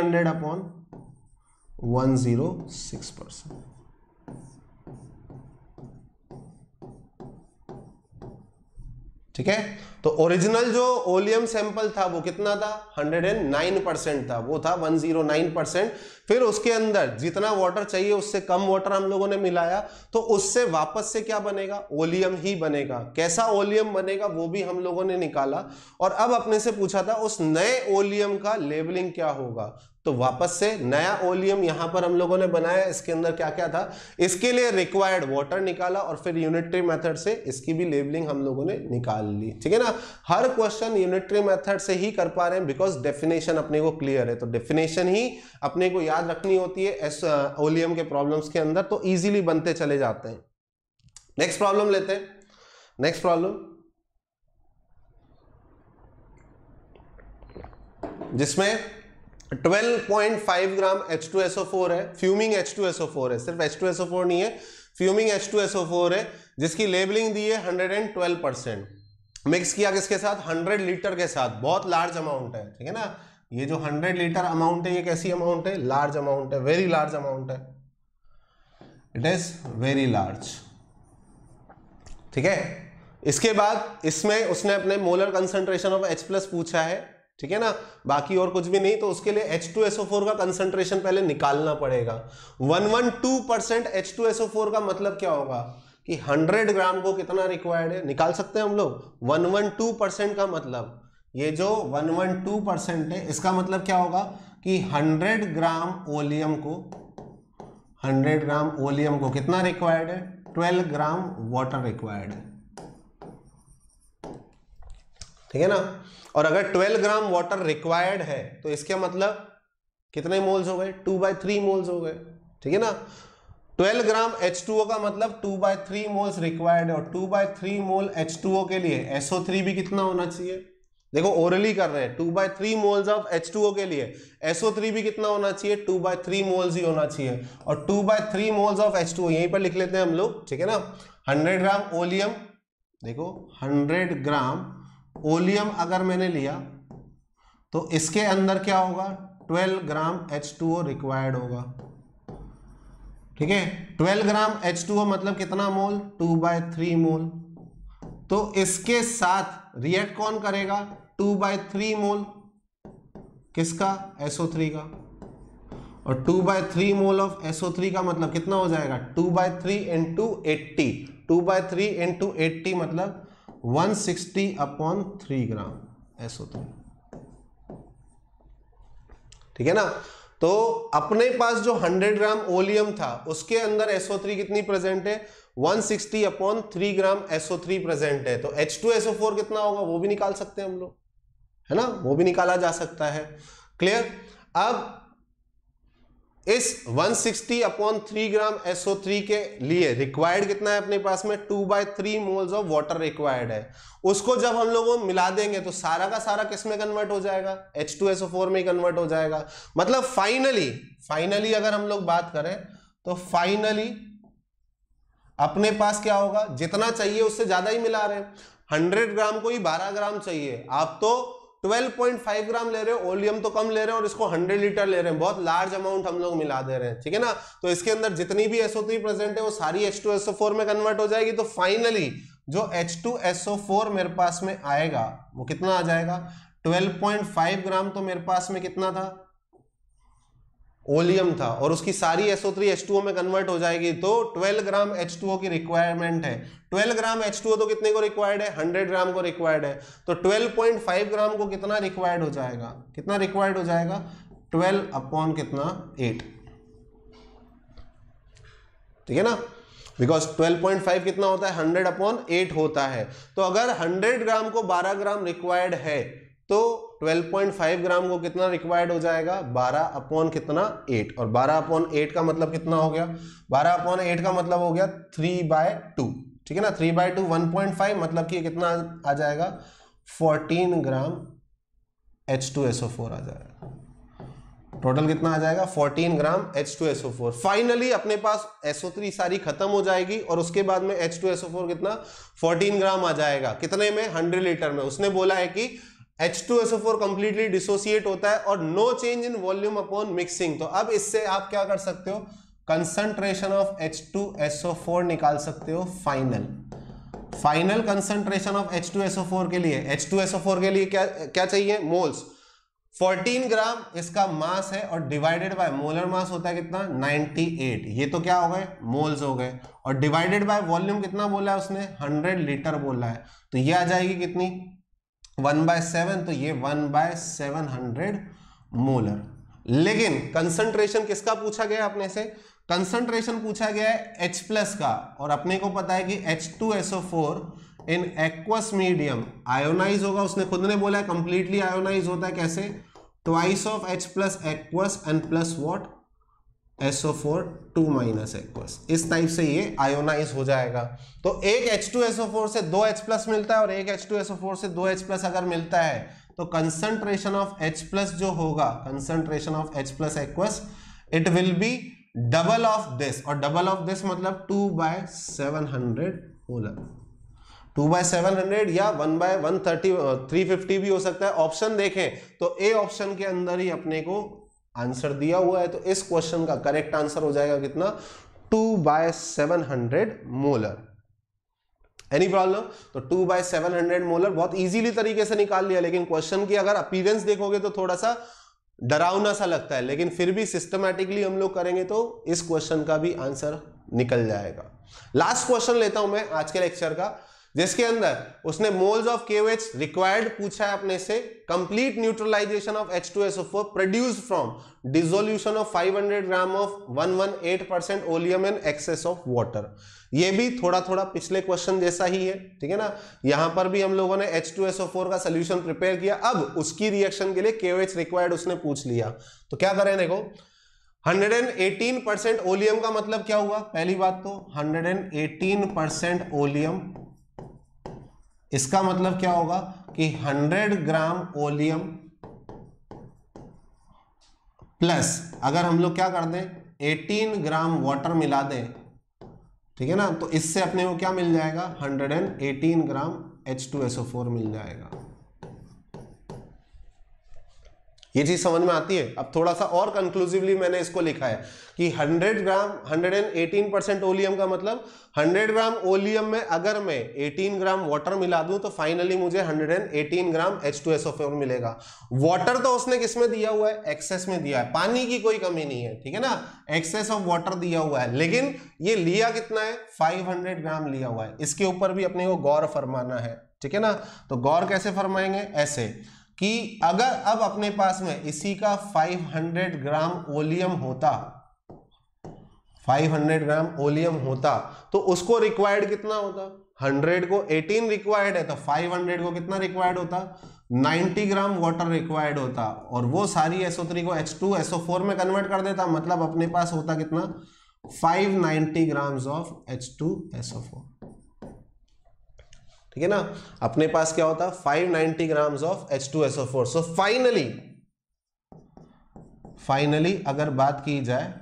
300/106%, ठीक है। तो ओरिजिनल जो ओलियम सैंपल था वो कितना था, 109% था, वो था 109%। फिर उसके अंदर जितना वाटर चाहिए उससे कम वाटर हम लोगों ने मिलाया, तो उससे वापस से क्या बनेगा, ओलियम ही बनेगा। कैसा ओलियम बनेगा वो भी हम लोगों ने निकाला। और अब अपने से पूछा था उस नए ओलियम का लेबलिंग क्या होगा, तो वापस से नया ओलियम यहां पर हम लोगों ने बनाया। इसके अंदर क्या क्या था, इसके लिए रिक्वायर्ड वाटर निकाला, और फिर यूनिटरी मेथड से इसकी भी लेबलिंग हम लोगों ने निकाल ली, ठीक है ना। हर क्वेश्चन यूनिटरी मेथड से ही कर पा रहे हैं बिकॉज डेफिनेशन अपने को क्लियर है। तो डेफिनेशन ही अपने को याद रखनी होती है ओलियम के प्रॉब्लम्स के अंदर, तो इजीली बनते चले जाते हैं। नेक्स्ट प्रॉब्लम लेते हैं। नेक्स्ट प्रॉब्लम जिसमें 12.5 ग्राम H2SO4 है, फ्यूमिंग H2SO4 है, सिर्फ H2SO4 नहीं है, फ्यूमिंग H2SO4 है, जिसकी लेबलिंग दी है 112%। मिक्स किया किसके साथ, 100 लीटर के साथ। बहुत लार्ज अमाउंट है, ठीक है ना। ये जो 100 लीटर अमाउंट है ये कैसी अमाउंट है, लार्ज अमाउंट है, वेरी लार्ज अमाउंट है, इट इज वेरी लार्ज, ठीक है। इसके बाद इसमें उसने अपने मोलर कंसंट्रेशन ऑफ H+ पूछा है, ठीक है ना, बाकी और कुछ भी नहीं। तो उसके लिए H2SO4 का कंसंट्रेशन पहले निकालना पड़ेगा। 112% H2SO4 का मतलब क्या होगा कि 100 ग्राम को कितना रिक्वायर्ड है, निकाल सकते हैं हम लोग। 112% का मतलब ये जो 112% है इसका मतलब क्या होगा कि 100 ग्राम ओलियम को 100 ग्राम ओलियम को कितना रिक्वायर्ड है, 12 ग्राम वाटर रिक्वायर्ड है, ठीक है ना। और अगर 12 ग्राम वाटर रिक्वायर्ड है तो इसके मतलब कितने मोल्स हो गए, 2/3 मोल्स हो गए, ठीक है ना। 12 ग्राम H2O का मतलब 2/3 मोल्स रिक्वायर्ड है, और 2/3 मोल H2O के लिए SO3 भी कितना होना चाहिए, देखो ओरली कर रहे हैं, 2/3 मोल्स ऑफ H2O के लिए SO3 भी कितना होना चाहिए, 2/3 मोल्स ही होना चाहिए। और 2/3 मोल्स ऑफ H2O यहीं पर लिख लेते हैं हम लोग, ठीक है ना। 100 ग्राम ओलियम, देखो 100 ग्राम ओलियम अगर मैंने लिया तो इसके अंदर क्या होगा, 12 ग्राम H2O रिक्वायर्ड होगा, ठीक है। 12 ग्राम H2O मतलब कितना मोल, 2/3 मोल। तो इसके साथ रिएक्ट कौन करेगा, 2/3 मोल किसका, SO3 का। और 2/3 मोल ऑफ SO3 का मतलब कितना हो जाएगा, 2/3 इंटू 80, 2/3 इंटू 80 मतलब 160/3 ग्राम SO3, ठीक है ना। तो अपने पास जो 100 ग्राम ओलियम था उसके अंदर SO3 कितनी प्रेजेंट है, 160/3 ग्राम SO3 प्रेजेंट है। तो H2SO4 कितना होगा वो भी निकाल सकते हैं हम लोग, है ना, वो भी निकाला जा सकता है। क्लियर। अब इस 160/3 ग्राम SO3 के लिए रिक्वायर्ड कितना है अपने पास में, 2/3 मोल्स ऑफ वाटर रिक्वायर्ड है। उसको जब हम लोगों मिला देंगे तो सारा का सारा किस में कन्वर्ट हो जाएगा, H2SO4 में कन्वर्ट हो जाएगा। मतलब फाइनली अगर हम लोग बात करें तो फाइनली अपने पास क्या होगा, जितना चाहिए उससे ज्यादा ही मिला रहे हैं। 100 ग्राम को ही 12 ग्राम चाहिए, आप तो 12.5 ग्राम ले रहे हो, ओलियम तो कम ले रहे हो और इसको 100 लीटर ले रहे हैं, बहुत लार्ज अमाउंट हम लोग मिला दे रहे हैं, ठीक है ना। तो इसके अंदर जितनी भी SO3 प्रेजेंट है वो सारी H2SO4 में कन्वर्ट हो जाएगी। तो फाइनली जो H2SO4 मेरे पास में आएगा वो कितना आ जाएगा, 12.5 ग्राम तो मेरे पास में कितना था, ओलियम था, और उसकी सारी SO3 H2O में कन्वर्ट हो जाएगी। तो 12 ग्राम H2O की रिक्वायरमेंट है। 12 ग्राम H2O तो कितने को रिक्वायर्ड है, 100 ग्राम को रिक्वायर्ड है। तो 12.5 ग्राम को कितना रिक्वायर्ड हो जाएगा, कितना रिक्वायर्ड हो जाएगा, 12/8, ठीक है ना। बिकॉज 12.5 कितना होता है, 100/8 होता है। तो अगर 100 ग्राम को 12 ग्राम रिक्वायर्ड है तो 12.5 ग्राम को कितना रिक्वायर्ड हो जाएगा, 12/8। और 12/8 का मतलब कितना हो गया, 12/8 का मतलब हो गया 3/2, ठीक है ना। 3/2 1.5 मतलब कि कितना आ जाएगा, 14 ग्राम H2SO4 आ जाएगा। टोटल कितना आ जाएगा, 14 ग्राम H2SO4। फाइनली अपने पास SO3 सारी खत्म हो जाएगी और उसके बाद में H2SO4 कितना, 14 ग्राम आ जाएगा। कितने में, 100 लीटर में। उसने बोला है कि H2SO4 कंप्लीटली डिसोसिएट होता है और no change in volume upon mixing. तो अब इससे आप क्या कर सकते हो, कंसंट्रेशन ऑफ H2SO4 निकाल सकते हो। फाइनल कंसंट्रेशन ऑफ H2SO4 के लिए, H2SO4 के लिए क्या चाहिए, मोल्स। 14 ग्राम इसका मास है और डिवाइडेड बाय मोलर मास होता है कितना, 98। ये तो क्या हो गए, मोल्स हो गए। और डिवाइडेड बाय वॉल्यूम कितना बोला है उसने, 100 लीटर बोला है। तो ये आ जाएगी कितनी, 1/7। तो ये 1/700 मोलर। लेकिन कंसंट्रेशन किसका पूछा गया अपने से, कंसंट्रेशन पूछा गया है H+ का। और अपने को पता है कि H2SO4 in aqueous medium ionise होगा। उसने खुद ने बोला है कंप्लीटली आयोनाइज होता है, कैसे, twice of H+ aqueous and plus what, SO4 2- aqueous. इस टाइप से ये आयोनाइज हो जाएगा। तो एक H2SO4 से 2 H+ मिलता है और एक H2SO4 से 2 H+ अगर मिलता है तो कंसंट्रेशन ऑफ H+ जो होगा, concentration of H+ aqueous, it will be double of this. और डबल ऑफ दिस मतलब 2/700 मोलर, 2/700 या 1/130 350 भी हो सकता है। ऑप्शन देखें तो ए ऑप्शन के अंदर ही अपने को आंसर दिया हुआ है। तो इस क्वेश्चन का करेक्ट आंसर हो जाएगा कितना, 2/700 मोलर। Any problem? तो 2/700 मोलर बहुत इजीली तरीके से निकाल लिया, लेकिन क्वेश्चन की अगर अपीयरेंस देखोगे तो थोड़ा सा डरावना सा लगता है, लेकिन फिर भी सिस्टमैटिकली हम लोग करेंगे तो इस क्वेश्चन का भी आंसर निकल जाएगा। लास्ट क्वेश्चन लेता हूं मैं आज के लेक्चर का, जिसके अंदर उसने मोल्स ऑफ KOH रिक्वायर्ड पूछा है अपने से। Complete neutralisation of H2SO4 produced from dissolution of 500 gram of 118% oleum in excess of water. ये भी थोड़ा थोड़ा पिछले क्वेश्चन जैसा ही है, ठीक है ना। यहां पर भी हम लोगों ने H2SO4 का सोल्यूशन प्रिपेयर किया, अब उसकी रिएक्शन के लिए KOH रिक्वायर्ड उसने पूछ लिया। तो क्या करें, देखो 118% ओलियम का मतलब क्या हुआ? पहली बात तो 118% ओलियम, इसका मतलब क्या होगा कि 100 ग्राम ओलियम प्लस अगर हम लोग क्या कर दें 18 ग्राम वाटर मिला दें, ठीक है ना, तो इससे अपने को क्या मिल जाएगा? 118 ग्राम H2SO4 मिल जाएगा। ये चीज समझ में आती है? अब थोड़ा सा और कंक्लूसिवली मैंने इसको लिखा है कि 100 ग्राम 118% ओलियम का मतलब 100 ग्राम ओलियम में अगर मैं 18 ग्राम वाटर मिला दूं तो फाइनली मुझे 118 ग्राम H2SO4 मिलेगा। वाटर तो उसने किस में दिया हुआ है? एक्सेस में दिया है, पानी की कोई कमी नहीं है, ठीक है ना, एक्सेस ऑफ वाटर दिया हुआ है, लेकिन ये लिया कितना है? 500 ग्राम लिया हुआ है। इसके ऊपर भी अपने को गौर फरमाना है, ठीक है ना। तो गौर कैसे फरमाएंगे? ऐसे कि अगर अब अपने पास में इसी का 500 ग्राम ओलियम होता, 500 ग्राम ओलियम होता तो उसको रिक्वायर्ड कितना होता? 100 को 18 रिक्वायर्ड है तो 500 को कितना रिक्वायर्ड होता? 90 ग्राम वाटर रिक्वायर्ड होता, और वो सारी SO3 को H2SO4 में कन्वर्ट कर देता, मतलब अपने पास होता कितना? 590 ग्राम्स ऑफ H2SO4, ठीक है ना। अपने पास क्या होता? 590 grams of H2SO4। So finally अगर बात की जाए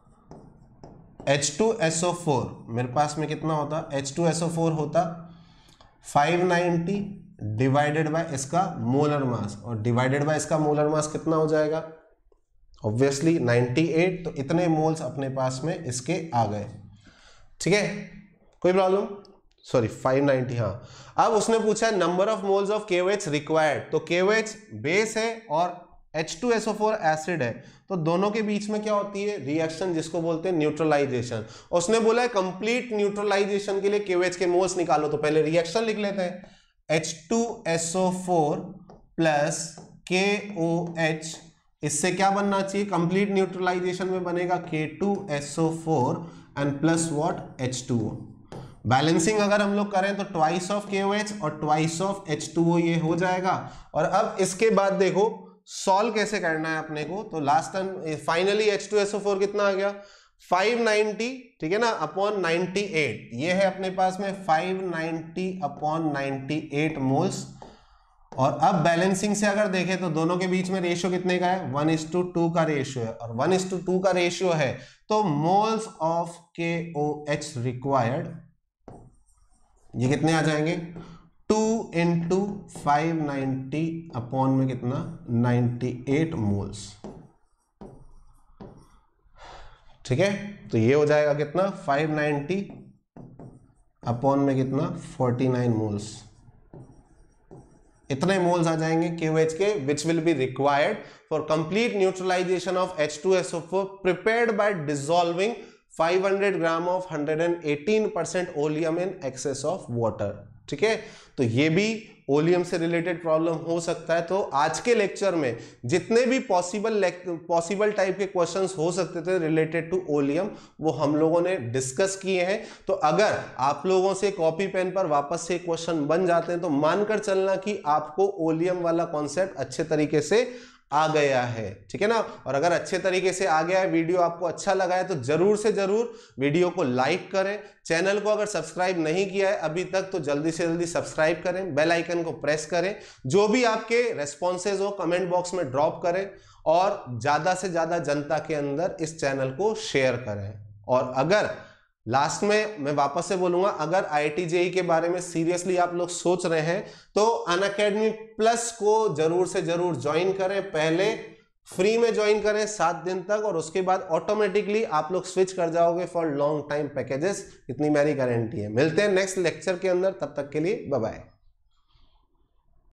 H2SO4 मेरे पास में कितना होता? H2SO4 होता 590 डिवाइडेड बाय इसका मोलर मास, और डिवाइडेड बाय इसका मोलर मास कितना हो जाएगा? ऑब्वियसली 98। तो इतने मोल्स अपने पास में इसके आ गए, ठीक है, कोई प्रॉब्लम? सॉरी 590, हाँ। अब उसने पूछा है number of moles of KOH required, तो KOH बेस है और H2SO4 एसिड है, तो दोनों के बीच में क्या होती है? रिएक्शन, जिसको बोलते हैं न्यूट्रलाइजेशन। उसने बोला है कंप्लीट न्यूट्रलाइजेशन के लिए KOH के मोल्स निकालो, तो पहले रिएक्शन लिख लेते हैं। H2SO4 प्लस KOH, इससे क्या बनना चाहिए? कंप्लीट न्यूट्रलाइजेशन में बनेगा K2SO4 and plus what? H2O। Balancing अगर हम लोग करें तो ट्वाइस ऑफ KOH और ट्वाइस ऑफ H2O ये हो जाएगा। और अब इसके बाद देखो सॉल्व कैसे करना है अपने को, तो लास्ट टाइम फाइनली H2SO4 कितना आ गया? 590, ठीक है ना, अपॉन 98, ये है अपने पास में 590 अपॉन 98 मोल्स। और अब बैलेंसिंग से अगर देखें तो दोनों के बीच में रेशियो कितने का है? 1:2 का रेशियो है, और 1:2 का रेशियो है तो मोल्स ऑफ KOH रिक्वायर्ड ये कितने आ जाएंगे? 2 × 590 अपॉन में कितना? 98 मोल्स, ठीक है। तो ये हो जाएगा कितना? 590 अपॉन में कितना? 49 मोल्स। इतने मोल्स आ जाएंगे KOH के, which will be required for complete neutralisation of H2SO4 prepared by dissolving 500 gram of 118% oleum in excess of water, ठीक है। तो ये भी ओलियम से रिलेटेड प्रॉब्लम हो सकता है। तो आज के लेक्चर में जितने भी पॉसिबल टाइप के क्वेश्चंस हो सकते थे रिलेटेड टू ओलियम, वो हम लोगों ने डिस्कस किए हैं। तो अगर आप लोगों से कॉपी पेन पर वापस से क्वेश्चन बन जाते हैं तो मानकर चलना कि आपको ओलियम वाला कॉन्सेप्ट अच्छे तरीके से आ गया है, ठीक है ना। और अगर अच्छे तरीके से आ गया है, वीडियो आपको अच्छा लगा है, तो जरूर से जरूर वीडियो को लाइक करें। चैनल को अगर सब्सक्राइब नहीं किया है अभी तक तो जल्दी से जल्दी सब्सक्राइब करें, बेल आइकन को प्रेस करें। जो भी आपके रेस्पॉन्सेज हो कमेंट बॉक्स में ड्रॉप करें, और ज्यादा से ज्यादा जनता के अंदर इस चैनल को शेयर करें। और अगर लास्ट में मैं वापस से बोलूंगा, अगर IIT JEE के बारे में सीरियसली आप लोग सोच रहे हैं तो अनअकैडमी प्लस को जरूर से जरूर ज्वाइन करें। पहले फ्री में ज्वाइन करें 7 दिन तक और उसके बाद ऑटोमेटिकली आप लोग स्विच कर जाओगे फॉर लॉन्ग टाइम पैकेजेस, इतनी मेरी गारंटी है। मिलते हैं नेक्स्ट लेक्चर के अंदर, तब तक के लिए बाय बाय।